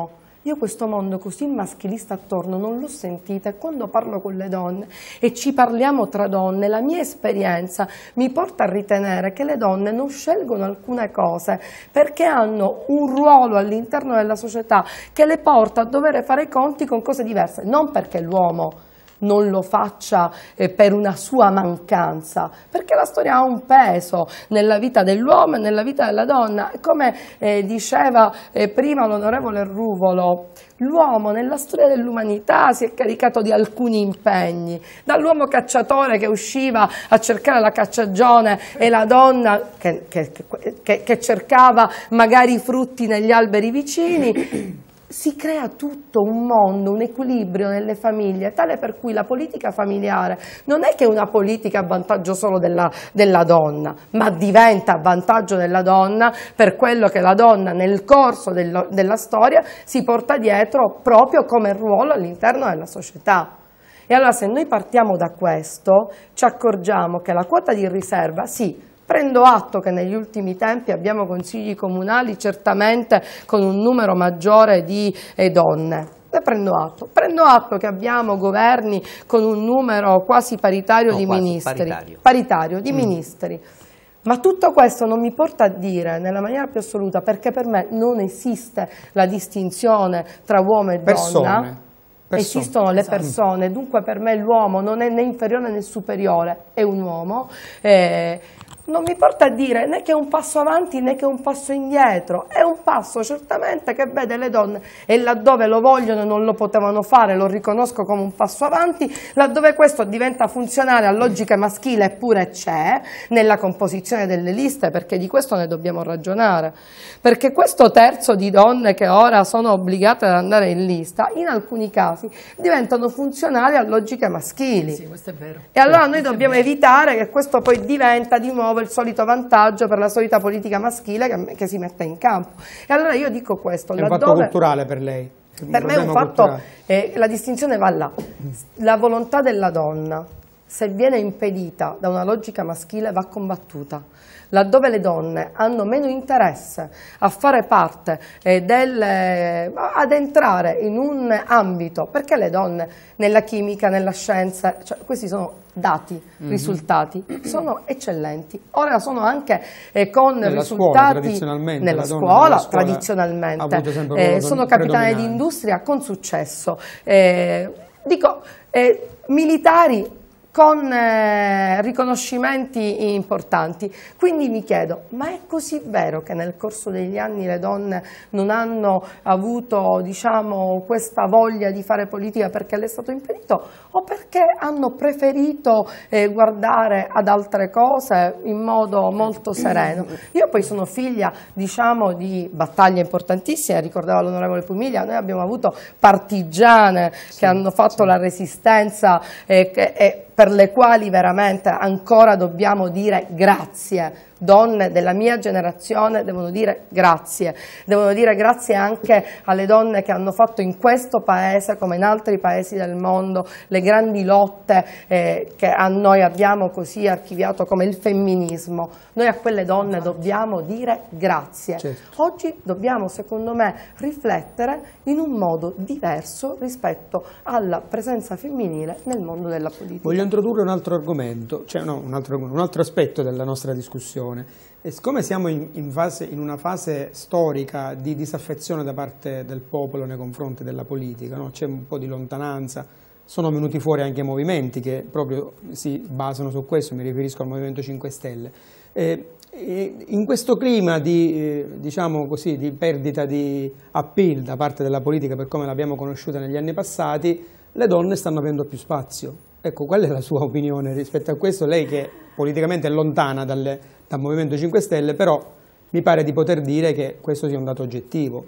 Io questo mondo così maschilista attorno non l'ho sentita, e quando parlo con le donne e ci parliamo tra donne, la mia esperienza mi porta a ritenere che le donne non scelgono alcune cose perché hanno un ruolo all'interno della società che le porta a dover fare i conti con cose diverse, non perché l'uomo non lo faccia eh, per una sua mancanza, perché la storia ha un peso nella vita dell'uomo e nella vita della donna. Come eh, diceva eh, prima l'onorevole Ruvolo, l'uomo nella storia dell'umanità si è caricato di alcuni impegni, dall'uomo cacciatore che usciva a cercare la cacciagione e la donna che, che, che, che cercava magari i frutti negli alberi vicini. Si crea tutto un mondo, un equilibrio nelle famiglie, tale per cui la politica familiare non è che è una politica a vantaggio solo della, della donna, ma diventa a vantaggio della donna per quello che la donna nel corso dello, della storia si porta dietro proprio come ruolo all'interno della società. E allora se noi partiamo da questo, ci accorgiamo che la quota di riserva, sì, prendo atto che negli ultimi tempi abbiamo consigli comunali certamente con un numero maggiore di eh, donne. Ne prendo atto. Prendo atto che abbiamo governi con un numero quasi paritario no, di quasi, ministri. Paritario, paritario di mm. ministri. Ma tutto questo non mi porta a dire nella maniera più assoluta, perché per me non esiste la distinzione tra uomo e Persone. donna. Persone. Esistono le persone, dunque per me l'uomo non è né inferiore né superiore, è un uomo. Eh, non mi porta a dire né che è un passo avanti né che è un passo indietro, è un passo certamente che vede le donne e laddove lo vogliono e non lo potevano fare lo riconosco come un passo avanti, laddove questo diventa funzionale a logiche maschili eppure c'è nella composizione delle liste, perché di questo ne dobbiamo ragionare, perché questo terzo di donne che ora sono obbligate ad andare in lista in alcuni casi diventano funzionali a logiche maschili. Sì, questo è vero. E allora noi dobbiamo evitare che questo poi diventa di nuovo il solito vantaggio per la solita politica maschile che, che si mette in campo. E allora io dico questo. È un fatto culturale per lei? Per me è un fatto, eh, la distinzione va là. La volontà della donna, se viene impedita da una logica maschile, va combattuta. Laddove le donne hanno meno interesse a fare parte eh, del, eh, ad entrare in un ambito, perché le donne nella chimica, nella scienza, cioè, questi sono dati, mm-hmm. risultati, sono eccellenti. Ora sono anche eh, con nella risultati scuola, tradizionalmente, nella scuola, nella scuola tradizionalmente, eh, sono capitani di industria con successo. Eh, dico, eh, militari con eh, riconoscimenti importanti. Quindi mi chiedo, ma è così vero che nel corso degli anni le donne non hanno avuto, diciamo, questa voglia di fare politica perché le è stato impedito o perché hanno preferito eh, guardare ad altre cose in modo molto sereno? Io poi sono figlia, diciamo, di battaglie importantissime, ricordava l'onorevole Pumiglia, noi abbiamo avuto partigiane sì, che hanno fatto sì. la resistenza eh, che, eh, per le quali veramente ancora dobbiamo dire grazie. Donne della mia generazione devono dire grazie, devono dire grazie anche alle donne che hanno fatto in questo paese come in altri paesi del mondo le grandi lotte eh, che a noi abbiamo così archiviato come il femminismo. Noi a quelle donne dobbiamo dire grazie. Certo. Oggi dobbiamo secondo me riflettere in un modo diverso rispetto alla presenza femminile nel mondo della politica. Voglio introdurre un altro argomento, cioè no, un altro, un altro aspetto della nostra discussione. E siccome siamo in, in, fase, in una fase storica di disaffezione da parte del popolo nei confronti della politica, no? C'è un po' di lontananza, sono venuti fuori anche movimenti che proprio si basano su questo, mi riferisco al Movimento cinque Stelle. E, e in questo clima di, eh, diciamo così, di perdita di appeal da parte della politica per come l'abbiamo conosciuta negli anni passati, le donne stanno avendo più spazio. Ecco, qual è la sua opinione rispetto a questo? Lei che politicamente è lontana dalle, dal Movimento cinque Stelle, però mi pare di poter dire che questo sia un dato oggettivo.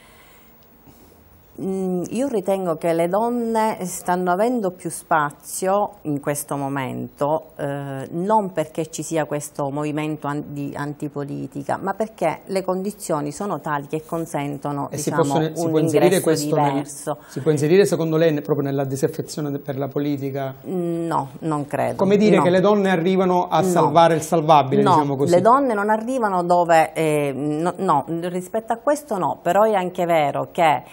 Io ritengo che le donne stanno avendo più spazio in questo momento, eh, non perché ci sia questo movimento an di antipolitica, ma perché le condizioni sono tali che consentono e diciamo, si possono, un si può inserire questo diverso. Nel, si può inserire secondo lei proprio nella disaffezione per la politica? No, non credo. Come dire no. che le donne arrivano a no. salvare il salvabile, no, diciamo così? Le donne non arrivano dove, eh, no, no, rispetto a questo no, però è anche vero che se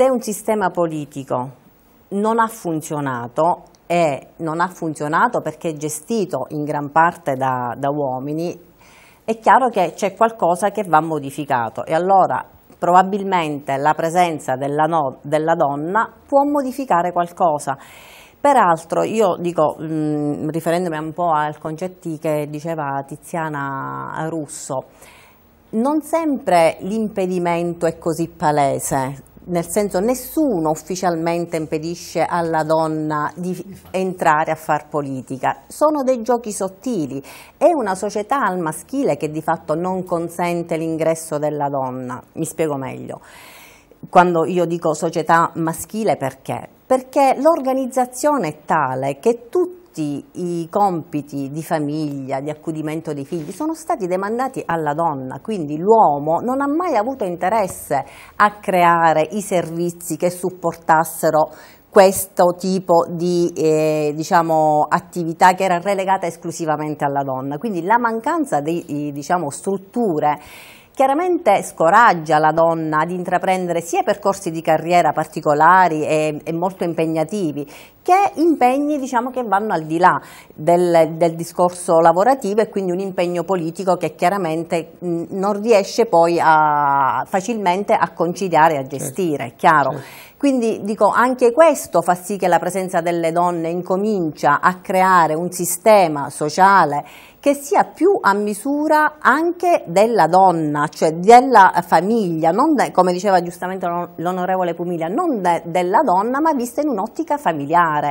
se un sistema politico non ha funzionato, e non ha funzionato perché è gestito in gran parte da, da uomini, è chiaro che c'è qualcosa che va modificato, e allora probabilmente la presenza della, no, della donna può modificare qualcosa. Peraltro io dico, mh, riferendomi un po' ai concetti che diceva Tiziana Russo, non sempre l'impedimento è così palese, nel senso nessuno ufficialmente impedisce alla donna di entrare a far politica, sono dei giochi sottili, è una società al maschile che di fatto non consente l'ingresso della donna. Mi spiego meglio. Quando io dico società maschile, perché? Perché l'organizzazione è tale che tutti i compiti di famiglia, di accudimento dei figli sono stati demandati alla donna, quindi l'uomo non ha mai avuto interesse a creare i servizi che supportassero questo tipo di eh, diciamo, attività che era relegata esclusivamente alla donna. Quindi la mancanza di diciamo, strutture chiaramente scoraggia la donna ad intraprendere sia percorsi di carriera particolari e, e molto impegnativi, che impegni diciamo, che vanno al di là del, del discorso lavorativo, e quindi un impegno politico che chiaramente mh, non riesce poi a, facilmente a conciliare e a gestire, certo. È chiaro. Certo. Quindi dico, anche questo fa sì che la presenza delle donne incomincia a creare un sistema sociale che sia più a misura anche della donna, cioè della famiglia, non de, come diceva giustamente l'onorevole Pumiglia, non de, della donna, ma vista in un'ottica familiare.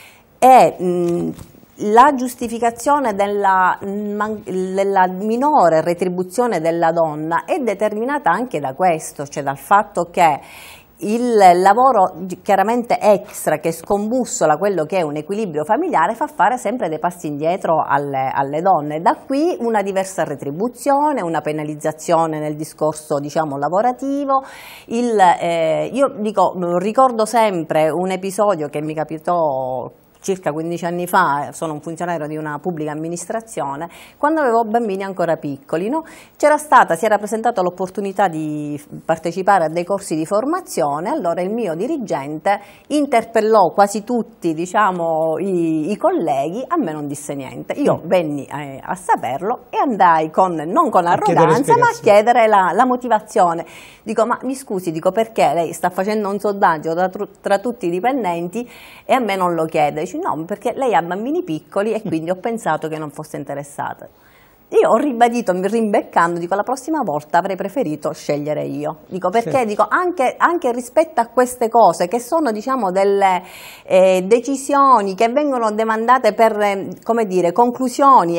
E mh, la giustificazione della, della minore retribuzione della donna è determinata anche da questo, cioè dal fatto che il lavoro chiaramente extra che scombussola quello che è un equilibrio familiare fa fare sempre dei passi indietro alle, alle donne. Da qui una diversa retribuzione, una penalizzazione nel discorso diciamo lavorativo. Il, eh, io dico, ricordo sempre un episodio che mi capitò circa quindici anni fa, sono un funzionario di una pubblica amministrazione, quando avevo bambini ancora piccoli, no? C'era stata, si era presentata l'opportunità di partecipare a dei corsi di formazione, allora il mio dirigente interpellò quasi tutti diciamo, i, i colleghi, a me non disse niente, io mm. venni eh, a saperlo e andai con, non con arroganza, ma a chiedere la, la motivazione. Dico, ma mi scusi, dico, perché lei sta facendo un sondaggio tra, tra tutti i dipendenti e a me non lo chiede? No, perché lei ha bambini piccoli e quindi ho pensato che non fosse interessata. Io ho ribadito, rimbeccando, dico, la prossima volta avrei preferito scegliere io. Dico, perché sì. dico, anche, anche rispetto a queste cose, che sono diciamo delle eh, decisioni che vengono demandate per, eh, come dire, conclusioni,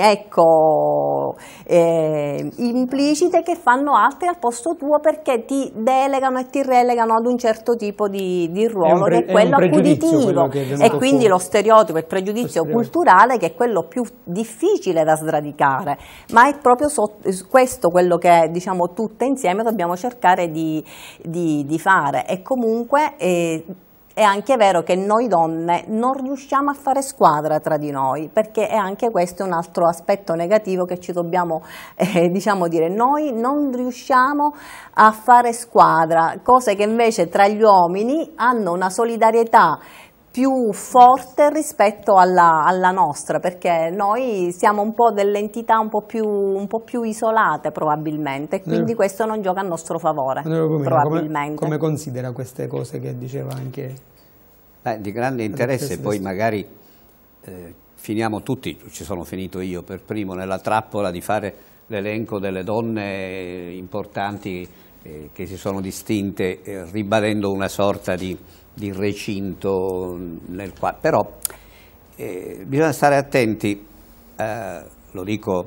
ecco, eh, implicite, che fanno altri al posto tuo perché ti delegano e ti relegano ad un certo tipo di, di ruolo, è pre, che è quello è accuditivo. Quello e quindi fuori. Lo stereotipo, il pregiudizio culturale, che è quello più difficile da sradicare. Ma è proprio so, questo quello che diciamo tutte insieme dobbiamo cercare di, di, di fare. E comunque eh, è anche vero che noi donne non riusciamo a fare squadra tra di noi, perché è anche questo un altro aspetto negativo che ci dobbiamo eh, diciamo dire. Noi non riusciamo a fare squadra, cose che invece tra gli uomini hanno una solidarietà più forte rispetto alla, alla nostra, perché noi siamo un po' delle entità un po' più, un po' più isolate probabilmente, e quindi questo non gioca a nostro favore, probabilmente. Come, come considera queste cose che diceva anche? Eh, di grande interesse, poi magari eh, finiamo tutti, ci sono finito io per primo, nella trappola di fare l'elenco delle donne importanti eh, che si sono distinte, eh, ribadendo una sorta di di recinto nel quale, però eh, bisogna stare attenti, eh, lo dico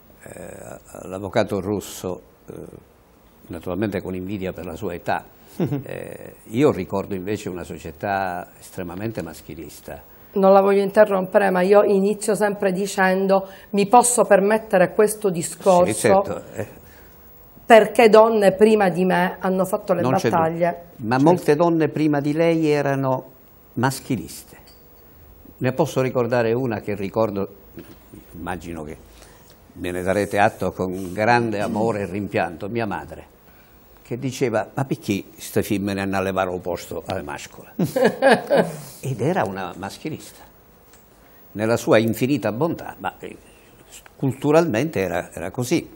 eh, all'avvocato Russo, eh, naturalmente con invidia per la sua età, eh, io ricordo invece una società estremamente maschilista. Non la voglio interrompere, ma io inizio sempre dicendo, mi posso permettere questo discorso, sì, certo. eh. perché donne prima di me hanno fatto le non battaglie. Ma certo. Molte donne prima di lei erano maschiliste. Ne posso ricordare una che ricordo, immagino che me ne darete atto con grande amore e rimpianto, mia madre, che diceva: ma perché queste femmine hanno allevato il posto alle mascole? Ed era una maschilista, nella sua infinita bontà, ma culturalmente era, era così.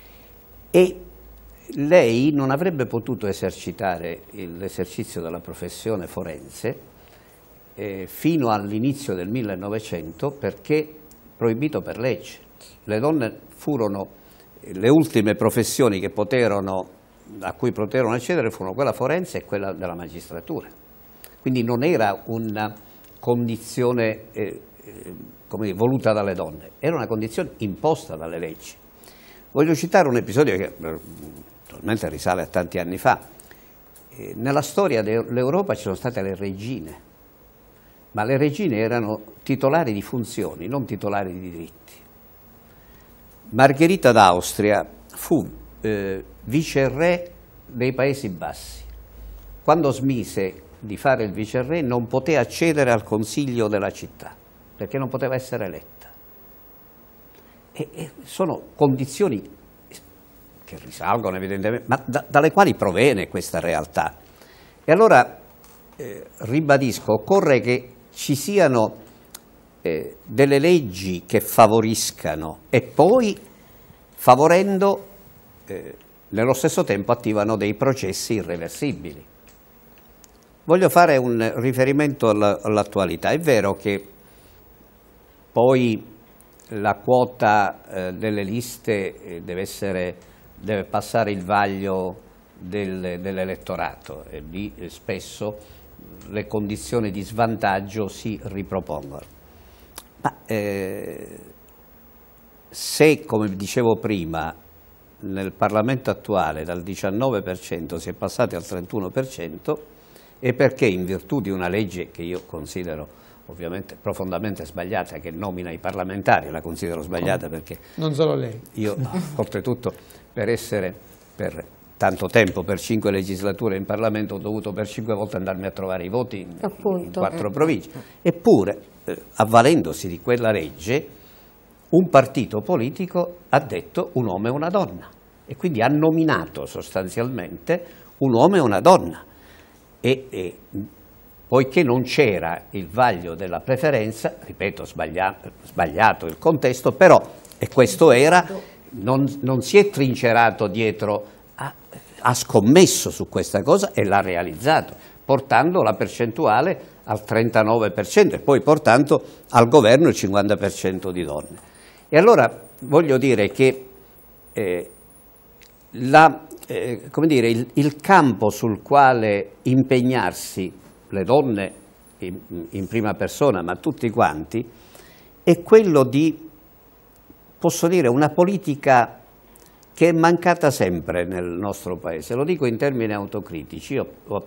E lei non avrebbe potuto esercitare l'esercizio della professione forense eh, fino all'inizio del millenovecento, perché proibito per legge. Le donne furono le ultime professioni che poterono, a cui poterono accedere, furono quella forense e quella della magistratura. Quindi non era una condizione eh, eh, come dire, voluta dalle donne, era una condizione imposta dalle leggi. Voglio citare un episodio che naturalmente risale a tanti anni fa. Eh, nella storia dell'Europa ci sono state le regine, ma le regine erano titolari di funzioni, non titolari di diritti. Margherita d'Austria fu eh, viceré dei Paesi Bassi. Quando smise di fare il viceré non poté accedere al consiglio della città, perché non poteva essere eletta. E, e sono condizioni che risalgono evidentemente, ma da, dalle quali proviene questa realtà. E allora eh, ribadisco, occorre che ci siano eh, delle leggi che favoriscano e poi, favorendo, eh, nello stesso tempo attivano dei processi irreversibili. Voglio fare un riferimento all'attualità. È vero che poi la quota eh, delle liste eh, deve, essere, deve passare il vaglio del, dell'elettorato e lì eh, spesso le condizioni di svantaggio si ripropongono. Ma eh, se, come dicevo prima, nel Parlamento attuale dal diciannove per cento si è passati al trentuno per cento, è perché in virtù di una legge che io considero ovviamente profondamente sbagliata, che nomina i parlamentari, la considero sbagliata perché... Non solo lei. Io, oltretutto, per essere per tanto tempo, per cinque legislature in Parlamento, ho dovuto per cinque volte andarmi a trovare i voti in, in quattro province. Eppure, eh, avvalendosi di quella legge, un partito politico ha detto un uomo e una donna, e quindi ha nominato sostanzialmente un uomo e una donna. E, e poiché non c'era il vaglio della preferenza, ripeto, sbagliato, sbagliato il contesto, però, e questo era, non, non si è trincerato dietro, ha, ha scommesso su questa cosa e l'ha realizzato, portando la percentuale al trentanove per cento e poi portando al governo il cinquanta per cento di donne. E allora voglio dire che eh, la, eh, come dire, il, il campo sul quale impegnarsi le donne in, in prima persona, ma tutti quanti, è quello di, posso dire, una politica che è mancata sempre nel nostro Paese. Lo dico in termini autocritici. Io ho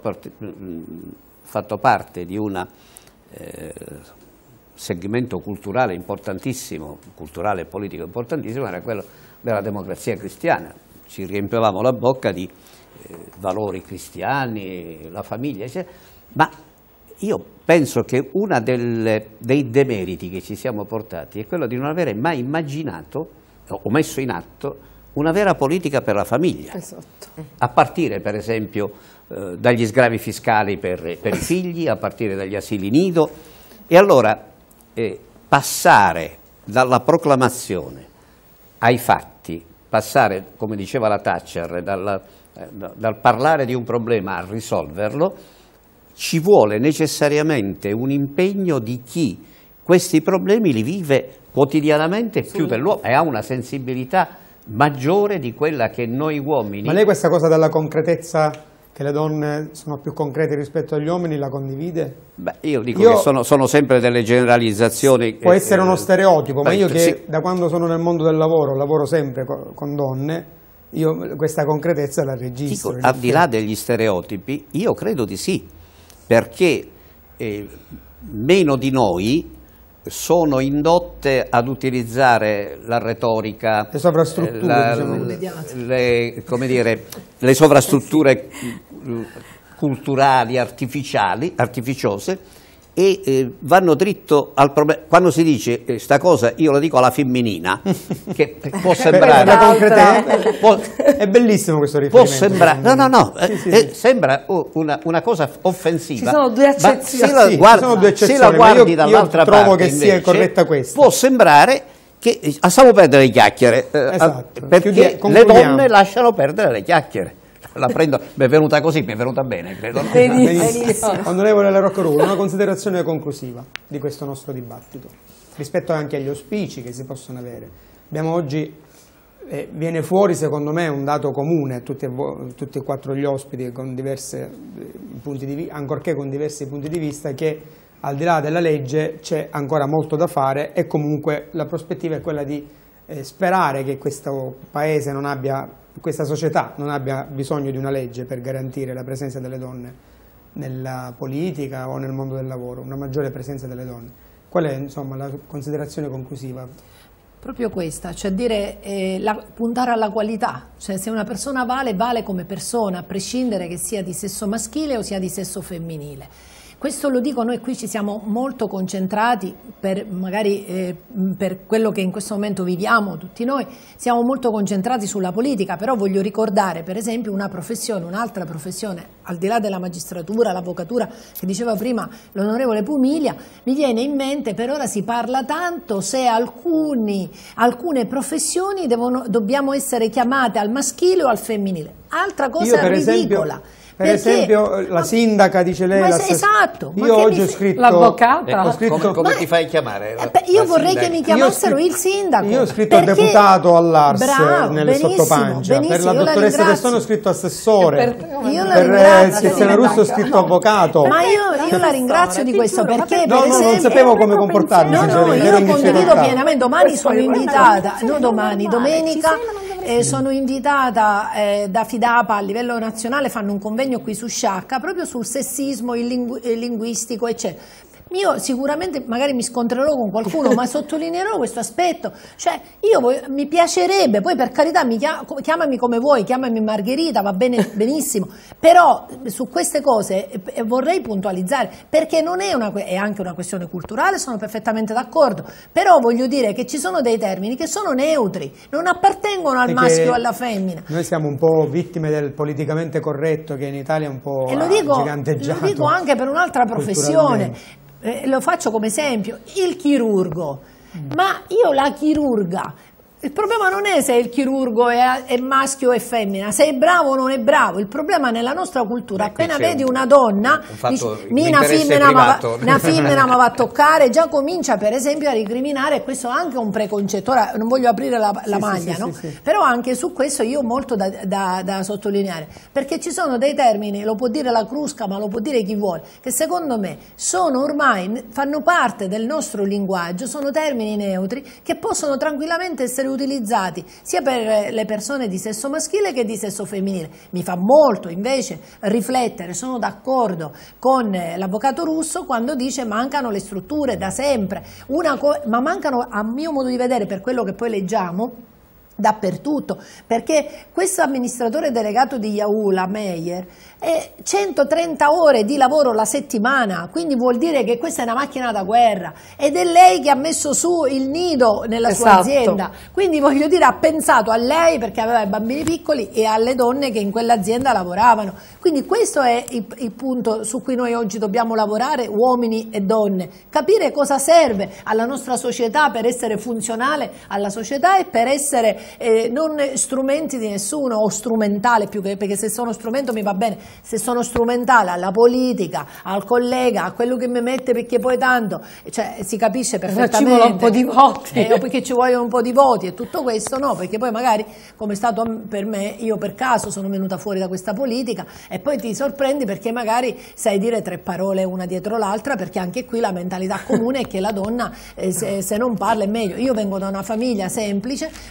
fatto parte di un eh, segmento culturale importantissimo, culturale e politico importantissimo, era quello della Democrazia Cristiana. Ci riempivamo la bocca di eh, valori cristiani, la famiglia, eccetera. Ma io penso che uno dei demeriti che ci siamo portati è quello di non avere mai immaginato o messo in atto una vera politica per la famiglia, esatto. A partire per esempio eh, dagli sgravi fiscali per, per i figli, a partire dagli asili nido. E allora eh, passare dalla proclamazione ai fatti, passare, come diceva la Thatcher, dal, eh, dal parlare di un problema a risolverlo, ci vuole necessariamente un impegno di chi questi problemi li vive quotidianamente più dell'uomo e ha una sensibilità maggiore di quella che noi uomini... Ma lei questa cosa della concretezza, che le donne sono più concrete rispetto agli uomini, la condivide? Beh, io dico io, che sono, sono sempre delle generalizzazioni. Può eh, essere uno stereotipo, ma io che sì. da quando sono nel mondo del lavoro, lavoro sempre con, con donne, io questa concretezza la registro. Dico, al di là degli stereotipi, io credo di sì, perché eh, meno di noi sono indotte ad utilizzare la retorica, le sovrastrutture, eh, la, diciamo. le, come dire, le sovrastrutture culturali, artificiali, artificiose, e eh, vanno dritto al problema. Quando si dice eh, sta cosa, io lo dico alla femminina, che può sembrare... Beh, può, è bellissimo questo riferimento. Può sembrare... No, no, no, sì, sì, eh, sì. sembra una, una cosa offensiva. Ci sono due eccezioni. Se la, sì, guarda, ci sono due eccezioni, se la guardi ma io, dall'altra io trovo parte, che invece, sia corretta questa. Può sembrare che lasciamo perdere le chiacchiere, eh, Esatto. perché Chiudi- le donne lasciano perdere le chiacchiere. La prendo, mi è venuta così, mi è venuta bene, credo. Benissimo. Onorevole La Rocca-Ruolo, una considerazione conclusiva di questo nostro dibattito, rispetto anche agli auspici che si possono avere. Abbiamo oggi, eh, viene fuori secondo me un dato comune a tutti e, tutti e quattro gli ospiti, con diverse, eh, punti di, ancorché con diversi punti di vista, che al di là della legge c'è ancora molto da fare e comunque la prospettiva è quella di eh, sperare che questo Paese non abbia, questa società non abbia bisogno di una legge per garantire la presenza delle donne nella politica o nel mondo del lavoro, una maggiore presenza delle donne. Qual è insomma la considerazione conclusiva? Proprio questa, cioè dire eh, la, puntare alla qualità, cioè se una persona vale, vale come persona, a prescindere che sia di sesso maschile o sia di sesso femminile. Questo lo dico, noi qui ci siamo molto concentrati, per magari eh, per quello che in questo momento viviamo tutti noi, siamo molto concentrati sulla politica, però voglio ricordare per esempio una professione, un'altra professione, al di là della magistratura, l'avvocatura, che diceva prima l'onorevole Pumiglia, mi viene in mente, per ora si parla tanto se alcuni, alcune professioni devono, dobbiamo essere chiamate al maschile o al femminile, altra cosa Io, per ridicola. Esempio, Per Perché? esempio la sindaca dice lei... Ma la se, esatto. Io ma oggi ho fi... scritto... L'avvocata? Ho scritto... Come, come Ma... ti fai chiamare? Eh, beh, io la vorrei sindaca? che mi chiamassero Io ho il sindaco. Io ho scritto perché... deputato all'A R S Bravo, nelle sottopancia. benissimo, Per la io dottoressa ringrazio. Testone ho scritto assessore. Per, Io la per ringrazio. Tiziana Russo ho scritto avvocato. Ma io, io la ringrazio di questo perché No, per no, esempio... non sapevo come comportarmi. No, no, sinceramente, io ero in condivido difficoltà. pienamente. Domani sono invitata, no domani, domenica eh, sono invitata eh, da Fidapa a livello nazionale, fanno un convegno qui su Sciacca proprio sul sessismo, il lingu il linguistico, eccetera. Io sicuramente magari mi scontrerò con qualcuno, ma sottolineerò questo aspetto. Cioè, io voglio, mi piacerebbe, poi per carità mi chiam chiamami come vuoi, chiamami Margherita, va bene benissimo, però su queste cose eh, vorrei puntualizzare, perché non è una è anche una questione culturale, sono perfettamente d'accordo, però voglio dire che ci sono dei termini che sono neutri, non appartengono al Perché maschio o alla femmina. Noi siamo un po' vittime del politicamente corretto che in Italia è un po' E lo dico, giganteggiato. lo dico anche per un'altra professione. Eh, lo faccio come esempio, il chirurgo, mm. ma io la chirurga, il problema non è se il chirurgo è, è maschio o è femmina, se è bravo o non è bravo, il problema nella nostra cultura, Beh, appena vedi un, una donna, un dici, una femmina mi va a toccare, già comincia per esempio a ricriminare, e questo è anche un preconcetto, ora non voglio aprire la, la sì, maglia, sì, no? sì, sì. Però anche su questo io ho molto da, da, da sottolineare, perché ci sono dei termini, lo può dire la Crusca ma lo può dire chi vuole, che secondo me sono ormai, fanno parte del nostro linguaggio, sono termini neutri che possono tranquillamente essere utilizzati sia per le persone di sesso maschile che di sesso femminile. Mi fa molto invece riflettere, sono d'accordo con l'avvocato Russo quando dice mancano le strutture da sempre, Una ma mancano a mio modo di vedere, per quello che poi leggiamo, dappertutto, perché questo amministratore delegato di Jaula, Meyer, è centotrenta ore di lavoro la settimana, quindi vuol dire che questa è una macchina da guerra ed è lei che ha messo su il nido nella esatto. sua azienda, quindi voglio dire ha pensato a lei perché aveva i bambini piccoli e alle donne che in quell'azienda lavoravano, quindi questo è il, il punto su cui noi oggi dobbiamo lavorare, uomini e donne, capire cosa serve alla nostra società per essere funzionale alla società e per essere Eh, non strumenti di nessuno o strumentale, più che, perché se sono strumento mi va bene, se sono strumentale alla politica, al collega, a quello che mi mette perché poi tanto, cioè si capisce perfettamente, ci vuole un po' di voti eh, o perché ci vogliono un po' di voti e tutto questo, no, perché poi magari come è stato per me, io per caso sono venuta fuori da questa politica e poi ti sorprendi perché magari sai dire tre parole una dietro l'altra, perché anche qui la mentalità comune è che la donna eh, se, se non parla è meglio. Io vengo da una famiglia semplice, però per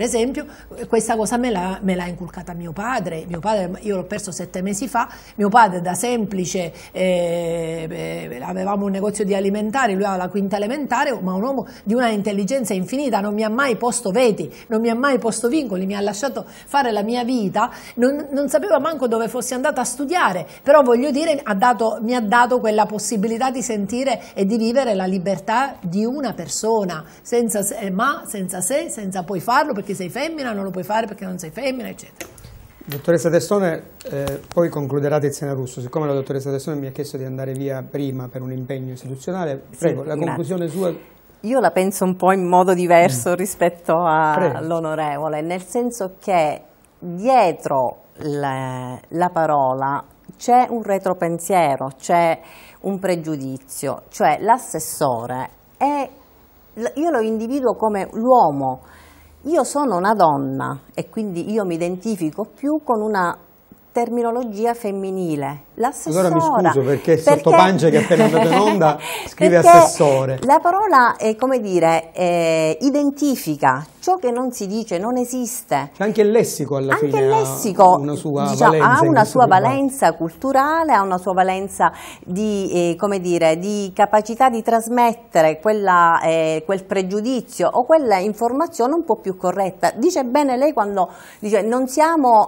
esempio, questa cosa me l'ha me l'ha inculcata mio padre. Mio padre, io l'ho perso sette mesi fa, mio padre da semplice, eh, eh, avevamo un negozio di alimentari, lui aveva la quinta elementare, ma un uomo di una intelligenza infinita, non mi ha mai posto veti, non mi ha mai posto vincoli, mi ha lasciato fare la mia vita, non, non sapeva manco dove fossi andata a studiare, però voglio dire ha dato, mi ha dato quella possibilità di sentire e di vivere la libertà di una persona, senza se, ma senza se, senza puoi farlo perché sei femmina, non lo puoi fare perché non sei femmina, eccetera. Dottoressa Testone, eh, poi concluderà Tiziana Russo. Siccome la dottoressa Testone mi ha chiesto di andare via prima per un impegno istituzionale, prego, sì, la conclusione sua. Io la penso un po' in modo diverso mm. rispetto all'onorevole, nel senso che dietro la, la parola c'è un retropensiero, c'è un pregiudizio, cioè l'assessore è, io lo individuo come l'uomo. Io sono una donna e quindi io mi identifico più con una terminologia femminile. L'assessora. Allora mi scuso perché, perché Sottopancia che è appena andato in onda scrive assessore. La parola è, come dire, eh, identifica ciò che non si dice, non esiste. C'è anche il lessico alla anche fine il lessico ha una sua diciamo, valenza, ha una sua riguardo. valenza culturale, ha una sua valenza di, eh, come dire, di capacità di trasmettere quella, eh, quel pregiudizio o quella informazione un po' più corretta. Dice bene lei quando dice non siamo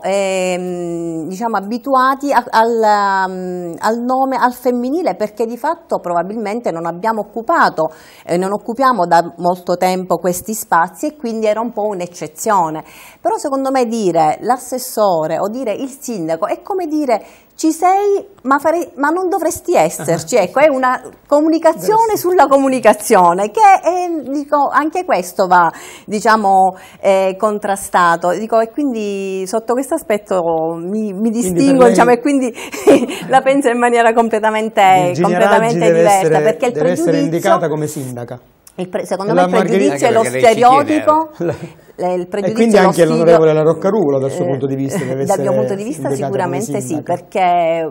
eh, diciamo, abituati a, al al nome, al femminile, perché di fatto probabilmente non abbiamo occupato e eh, non occupiamo da molto tempo questi spazi e quindi era un po' un'eccezione. Però secondo me dire l'assessore o dire il sindaco è come dire ci sei ma, farei, ma non dovresti esserci, ecco, è una comunicazione sulla comunicazione che è, dico, anche questo va diciamo eh, contrastato, dico, e quindi sotto questo aspetto mi, mi distingo lei... diciamo, e quindi la penso in maniera completamente, completamente diversa essere, perché il deve pregiudizio essere indicata come sindaca. Il pre, secondo me il pregiudizio è lo stereotipo. Il e quindi anche l'onorevole La Roccarulo dal suo eh, punto di vista deve dal mio punto di vista sicuramente sì, perché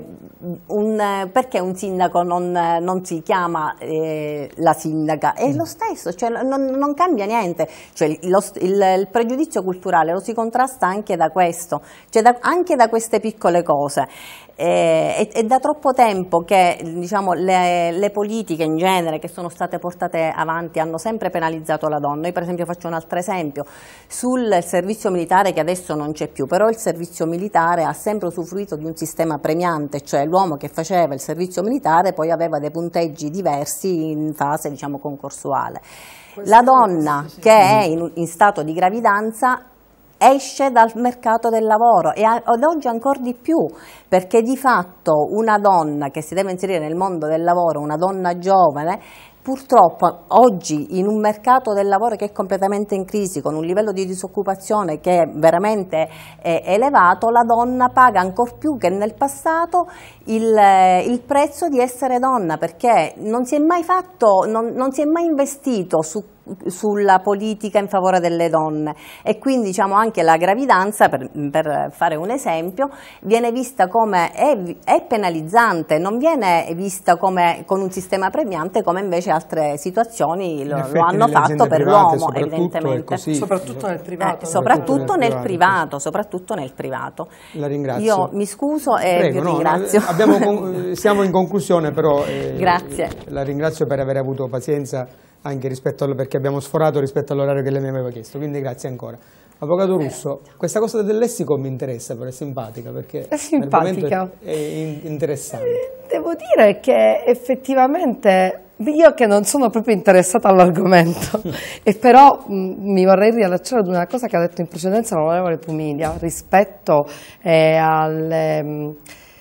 un, perché un sindaco non, non si chiama eh, la sindaca è mm. lo stesso, cioè non, non cambia niente, cioè lo, il, il pregiudizio culturale lo si contrasta anche da questo, cioè da, anche da queste piccole cose. Eh, è, è da troppo tempo che diciamo, le, le politiche in genere che sono state portate avanti hanno sempre penalizzato la donna. Io per esempio faccio un altro esempio sul servizio militare che adesso non c'è più, però il servizio militare ha sempre usufruito di un sistema premiante, cioè l'uomo che faceva il servizio militare poi aveva dei punteggi diversi in fase diciamo, concorsuale. La donna che è in, in stato di gravidanza esce dal mercato del lavoro e ad oggi ancora di più, perché di fatto una donna che si deve inserire nel mondo del lavoro, una donna giovane, purtroppo oggi in un mercato del lavoro che è completamente in crisi, con un livello di disoccupazione che è veramente eh, elevato, la donna paga ancor più che nel passato il, eh, il prezzo di essere donna, perché non si è mai fatto, non, non si è mai investito su sulla politica in favore delle donne e quindi diciamo anche la gravidanza, per, per fare un esempio, viene vista come è, è penalizzante, non viene vista come con un sistema premiante come invece altre situazioni lo, lo hanno fatto per l'uomo evidentemente. Così, soprattutto nel privato. Eh, soprattutto nel privato, soprattutto nel privato. La ringrazio. Io mi scuso e Prego, vi no, ringrazio. Abbiamo, siamo in conclusione però. Eh, Grazie. La ringrazio per aver avuto pazienza anche rispetto a, perché abbiamo sforato rispetto all'orario che lei mi aveva chiesto, quindi grazie ancora. Avvocato Russo, questa cosa del lessico mi interessa, però è simpatica, perché è simpatica, è, è interessante. Devo dire che effettivamente io che non sono proprio interessata all'argomento, e però mh, mi vorrei riallacciare ad una cosa che ha detto in precedenza l'onorevole Pumilia rispetto eh, al, ehm,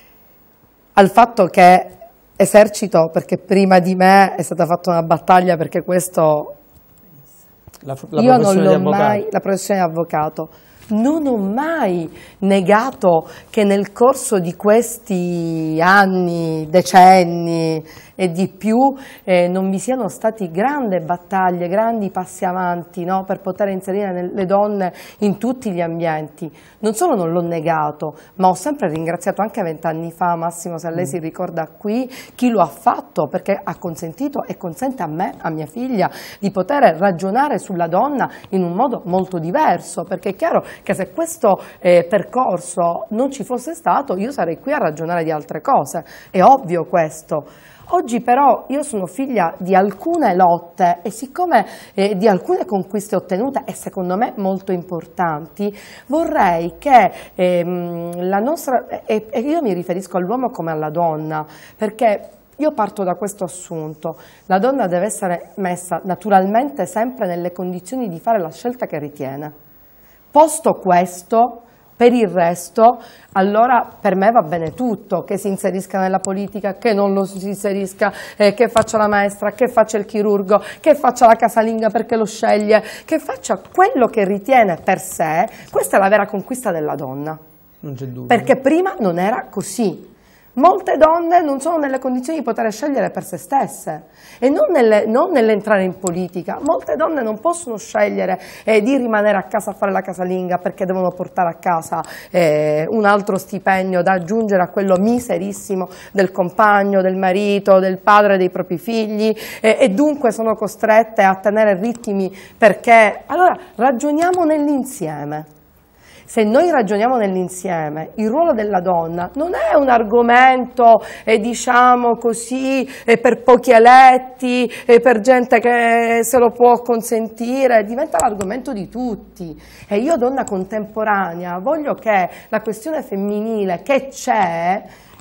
al fatto che esercito, perché prima di me è stata fatta una battaglia perché questo la, la io non l'ho mai, la professione di avvocato Non ho mai negato che nel corso di questi anni, decenni e di più eh, non vi siano stati grandi battaglie, grandi passi avanti, no, per poter inserire le donne in tutti gli ambienti. Non solo non l'ho negato, ma ho sempre ringraziato anche vent'anni fa, Massimo, se lei si ricorda qui, chi lo ha fatto, perché ha consentito e consente a me, a mia figlia, di poter ragionare sulla donna in un modo molto diverso, perché è chiaro che se questo eh, percorso non ci fosse stato, io sarei qui a ragionare di altre cose, è ovvio questo. Oggi però io sono figlia di alcune lotte e siccome eh, di alcune conquiste ottenute e secondo me molto importanti, vorrei che ehm, la nostra, e, e io mi riferisco all'uomo come alla donna, perché io parto da questo assunto: la donna deve essere messa naturalmente sempre nelle condizioni di fare la scelta che ritiene. Posto questo, per il resto, allora per me va bene tutto, che si inserisca nella politica, che non lo si inserisca, eh, che faccia la maestra, che faccia il chirurgo, che faccia la casalinga perché lo sceglie, che faccia quello che ritiene per sé. Questa è la vera conquista della donna. Non c'è dubbio. Perché prima non era così. Molte donne non sono nelle condizioni di poter scegliere per se stesse e non, nelle, non nell'entrare in politica. Molte donne non possono scegliere eh, di rimanere a casa a fare la casalinga perché devono portare a casa eh, un altro stipendio da aggiungere a quello miserissimo del compagno, del marito, del padre dei propri figli eh, e dunque sono costrette a tenere ritmi perché... Allora ragioniamo nell'insieme. Se noi ragioniamo nell'insieme, il ruolo della donna non è un argomento, eh, diciamo così, eh, per pochi eletti, eh, per gente che se lo può consentire, diventa l'argomento di tutti. E io, donna contemporanea, voglio che la questione femminile che c'è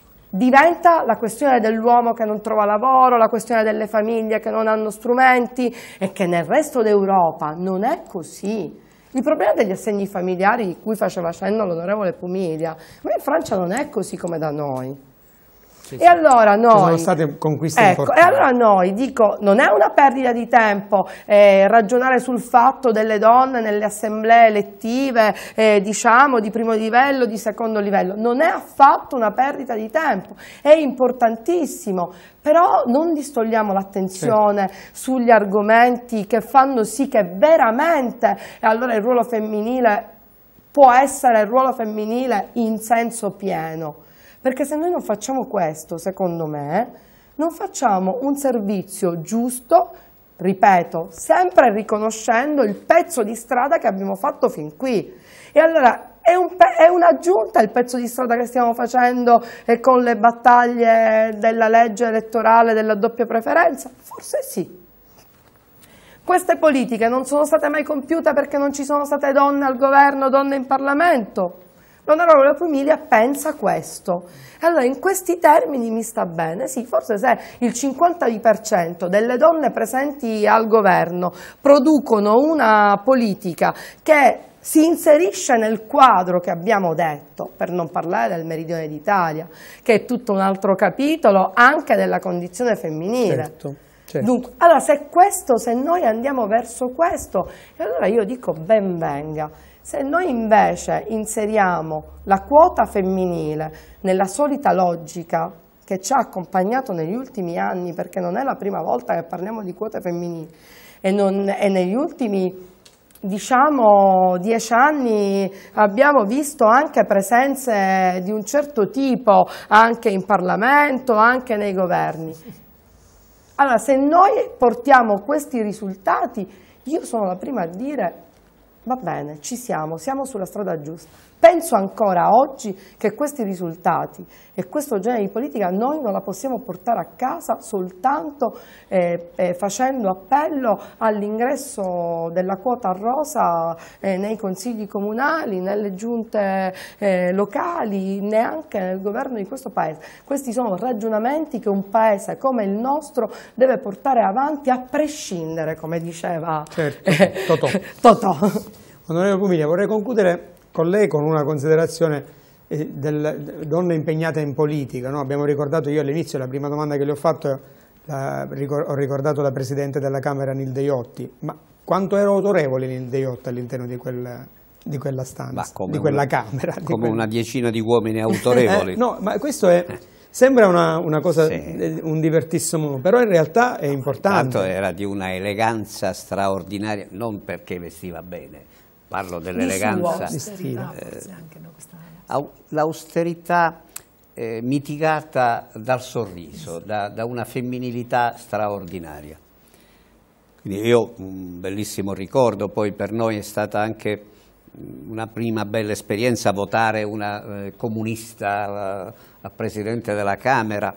diventa la questione dell'uomo che non trova lavoro, la questione delle famiglie che non hanno strumenti e che nel resto d'Europa non è così. Il problema degli assegni familiari di cui faceva cenno l'onorevole Pumiglia, ma in Francia non è così come da noi. Sì, e sì. allora noi, Ci sono state conquiste ecco, importanti. E allora noi, dico, non è una perdita di tempo eh, ragionare sul fatto delle donne nelle assemblee elettive, eh, diciamo, di primo livello, di secondo livello. Non è affatto una perdita di tempo, è importantissimo. Però non distogliamo l'attenzione sì. sugli argomenti che fanno sì che veramente e allora il ruolo femminile può essere il ruolo femminile in senso pieno. Perché se noi non facciamo questo, secondo me, non facciamo un servizio giusto, ripeto, sempre riconoscendo il pezzo di strada che abbiamo fatto fin qui. E allora è, un, è un'aggiunta il pezzo di strada che stiamo facendo eh, con le battaglie della legge elettorale della doppia preferenza? Forse sì. Queste politiche non sono state mai compiute perché non ci sono state donne al governo, donne in Parlamento. L'onorevole Pumiglia pensa questo. Allora in questi termini mi sta bene, sì, forse se il cinquanta per cento delle donne presenti al governo producono una politica che si inserisce nel quadro che abbiamo detto, per non parlare del Meridione d'Italia, che è tutto un altro capitolo anche della condizione femminile. Certo, certo. Dunque, allora se questo, se noi andiamo verso questo, allora io dico ben venga. Se noi invece inseriamo la quota femminile nella solita logica che ci ha accompagnato negli ultimi anni, perché non è la prima volta che parliamo di quote femminili, e, non, e negli ultimi diciamo dieci anni abbiamo visto anche presenze di un certo tipo anche in Parlamento, anche nei governi. Allora, se noi portiamo questi risultati, io sono la prima a dire va bene, ci siamo, siamo sulla strada giusta. Penso ancora oggi che questi risultati e questo genere di politica noi non la possiamo portare a casa soltanto eh, eh, facendo appello all'ingresso della quota rosa eh, nei consigli comunali, nelle giunte eh, locali, neanche nel governo di questo paese. Questi sono ragionamenti che un paese come il nostro deve portare avanti a prescindere, come diceva certo. eh, Totò. Totò. Onorevole Pumiglia, vorrei concludere con lei con una considerazione eh, delle donne impegnate in politica, no? Abbiamo ricordato, io all'inizio la prima domanda che le ho fatto, la, ho ricordato la Presidente della Camera Nilde Iotti, ma quanto era autorevole Nilde Iotti all'interno di quel di quella stanza, come di quella una, camera. Come di quella... una decina di uomini autorevoli. Eh, no, ma questo è... Sembra una, una cosa, sì. un divertissimo, però in realtà è importante. Tanto era di una eleganza straordinaria, non perché vestiva bene, parlo dell'eleganza. Eh, l'austerità eh, mitigata dal sorriso, da, da una femminilità straordinaria. Quindi io un bellissimo ricordo, poi per noi è stata anche una prima bella esperienza votare una eh, comunista a, a Presidente della Camera.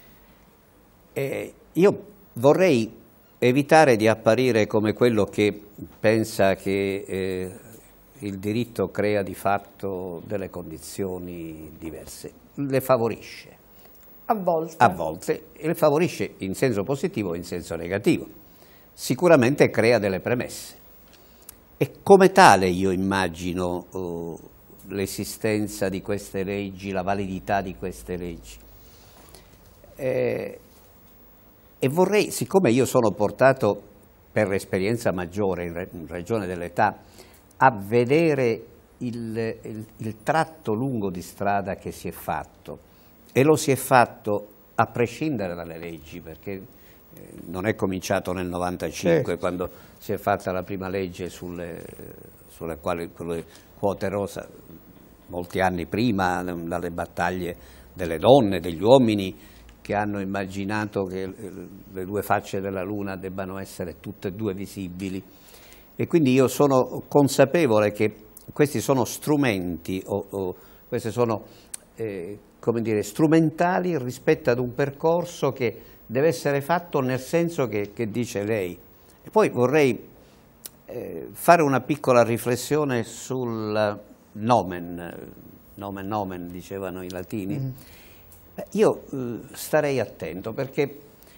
E io vorrei evitare di apparire come quello che pensa che eh, il diritto crea di fatto delle condizioni diverse, le favorisce. A volte. A volte, e le favorisce in senso positivo o in senso negativo. Sicuramente crea delle premesse. E come tale io immagino uh, l'esistenza di queste leggi, la validità di queste leggi. Eh, e vorrei, siccome io sono portato per esperienza maggiore in, re, in ragione dell'età, a vedere il, il, il tratto lungo di strada che si è fatto, e lo si è fatto a prescindere dalle leggi, perché non è cominciato nel novantacinque, sì, quando si è fatta la prima legge sulle, sulle quali le quote rosa, molti anni prima, dalle battaglie delle donne, degli uomini che hanno immaginato che le due facce della luna debbano essere tutte e due visibili. E quindi io sono consapevole che questi sono strumenti, o, o queste sono eh, come dire, strumentali rispetto ad un percorso che deve essere fatto nel senso che, che dice lei. E poi vorrei eh, fare una piccola riflessione sul nomen, nomen nomen dicevano i latini. Mm. Io eh, starei attento, perché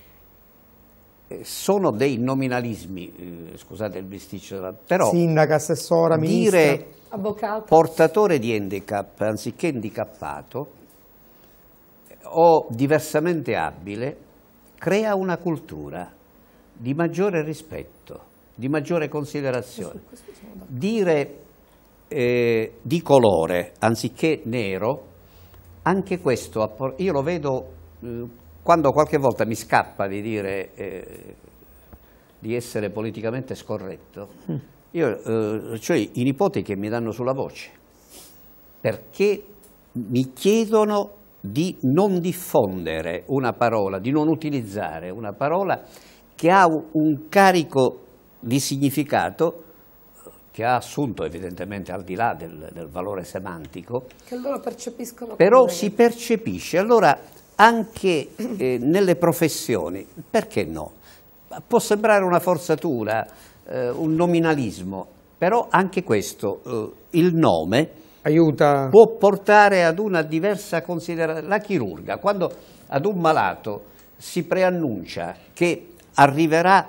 sono dei nominalismi, eh, scusate il bisticcio, però sindaca, assessora, ministra, dire avvocato, portatore di handicap anziché handicappato o diversamente abile crea una cultura di maggiore rispetto, di maggiore considerazione. Dire eh, di colore anziché nero, anche questo, io lo vedo eh, quando qualche volta mi scappa di dire eh, di essere politicamente scorretto, mm. io, eh, cioè i nipoti che mi danno sulla voce, perché mi chiedono di non diffondere una parola, di non utilizzare una parola che ha un carico di significato che ha assunto evidentemente al di là del, del valore semantico, che loro percepiscono, però si percepisce. Allora anche eh, nelle professioni, perché no? Può sembrare una forzatura, eh, un nominalismo, però anche questo, eh, il nome aiuta, può portare ad una diversa considerazione. La chirurga, quando ad un malato si preannuncia che arriverà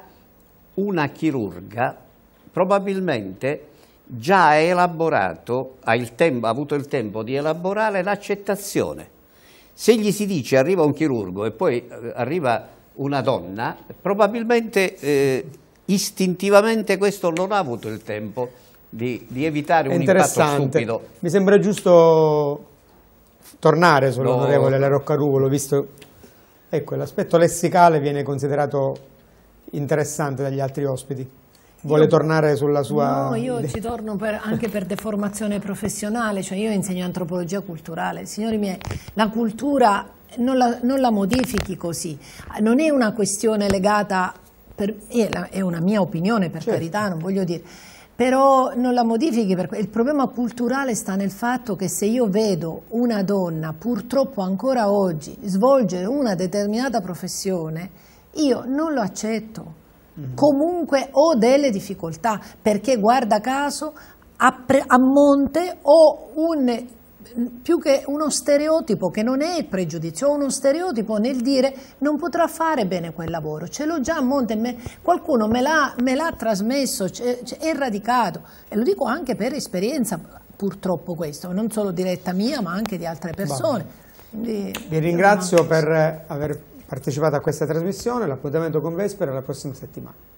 una chirurga, probabilmente già ha elaborato, ha, il tempo, ha avuto il tempo di elaborare l'accettazione. Se gli si dice arriva un chirurgo e poi eh, arriva una donna, probabilmente eh, istintivamente questo non ha avuto il tempo di, di evitare un impatto stupido. Mi sembra giusto tornare sull'onorevole La Roccaruolo, visto ecco, l'aspetto lessicale viene considerato interessante dagli altri ospiti. Vuole io, tornare sulla sua... No, io ci torno per, anche per deformazione professionale, cioè io insegno antropologia culturale. Signori miei, la cultura non la, non la modifichi così, non è una questione legata, per, è una mia opinione per certo. carità, non voglio dire, però non la modifichi, perché il problema culturale sta nel fatto che se io vedo una donna purtroppo ancora oggi svolgere una determinata professione, io non lo accetto. Comunque ho delle difficoltà, perché guarda caso a, a monte ho un, più che uno stereotipo, che non è il pregiudizio, ho uno stereotipo nel dire non potrà fare bene quel lavoro, ce l'ho già a monte, me, qualcuno me l'ha trasmesso, è radicato, e lo dico anche per esperienza purtroppo questo, non solo diretta mia ma anche di altre persone. Quindi, vi ringrazio per aver partecipato a questa trasmissione, l'appuntamento con Vespera la prossima settimana.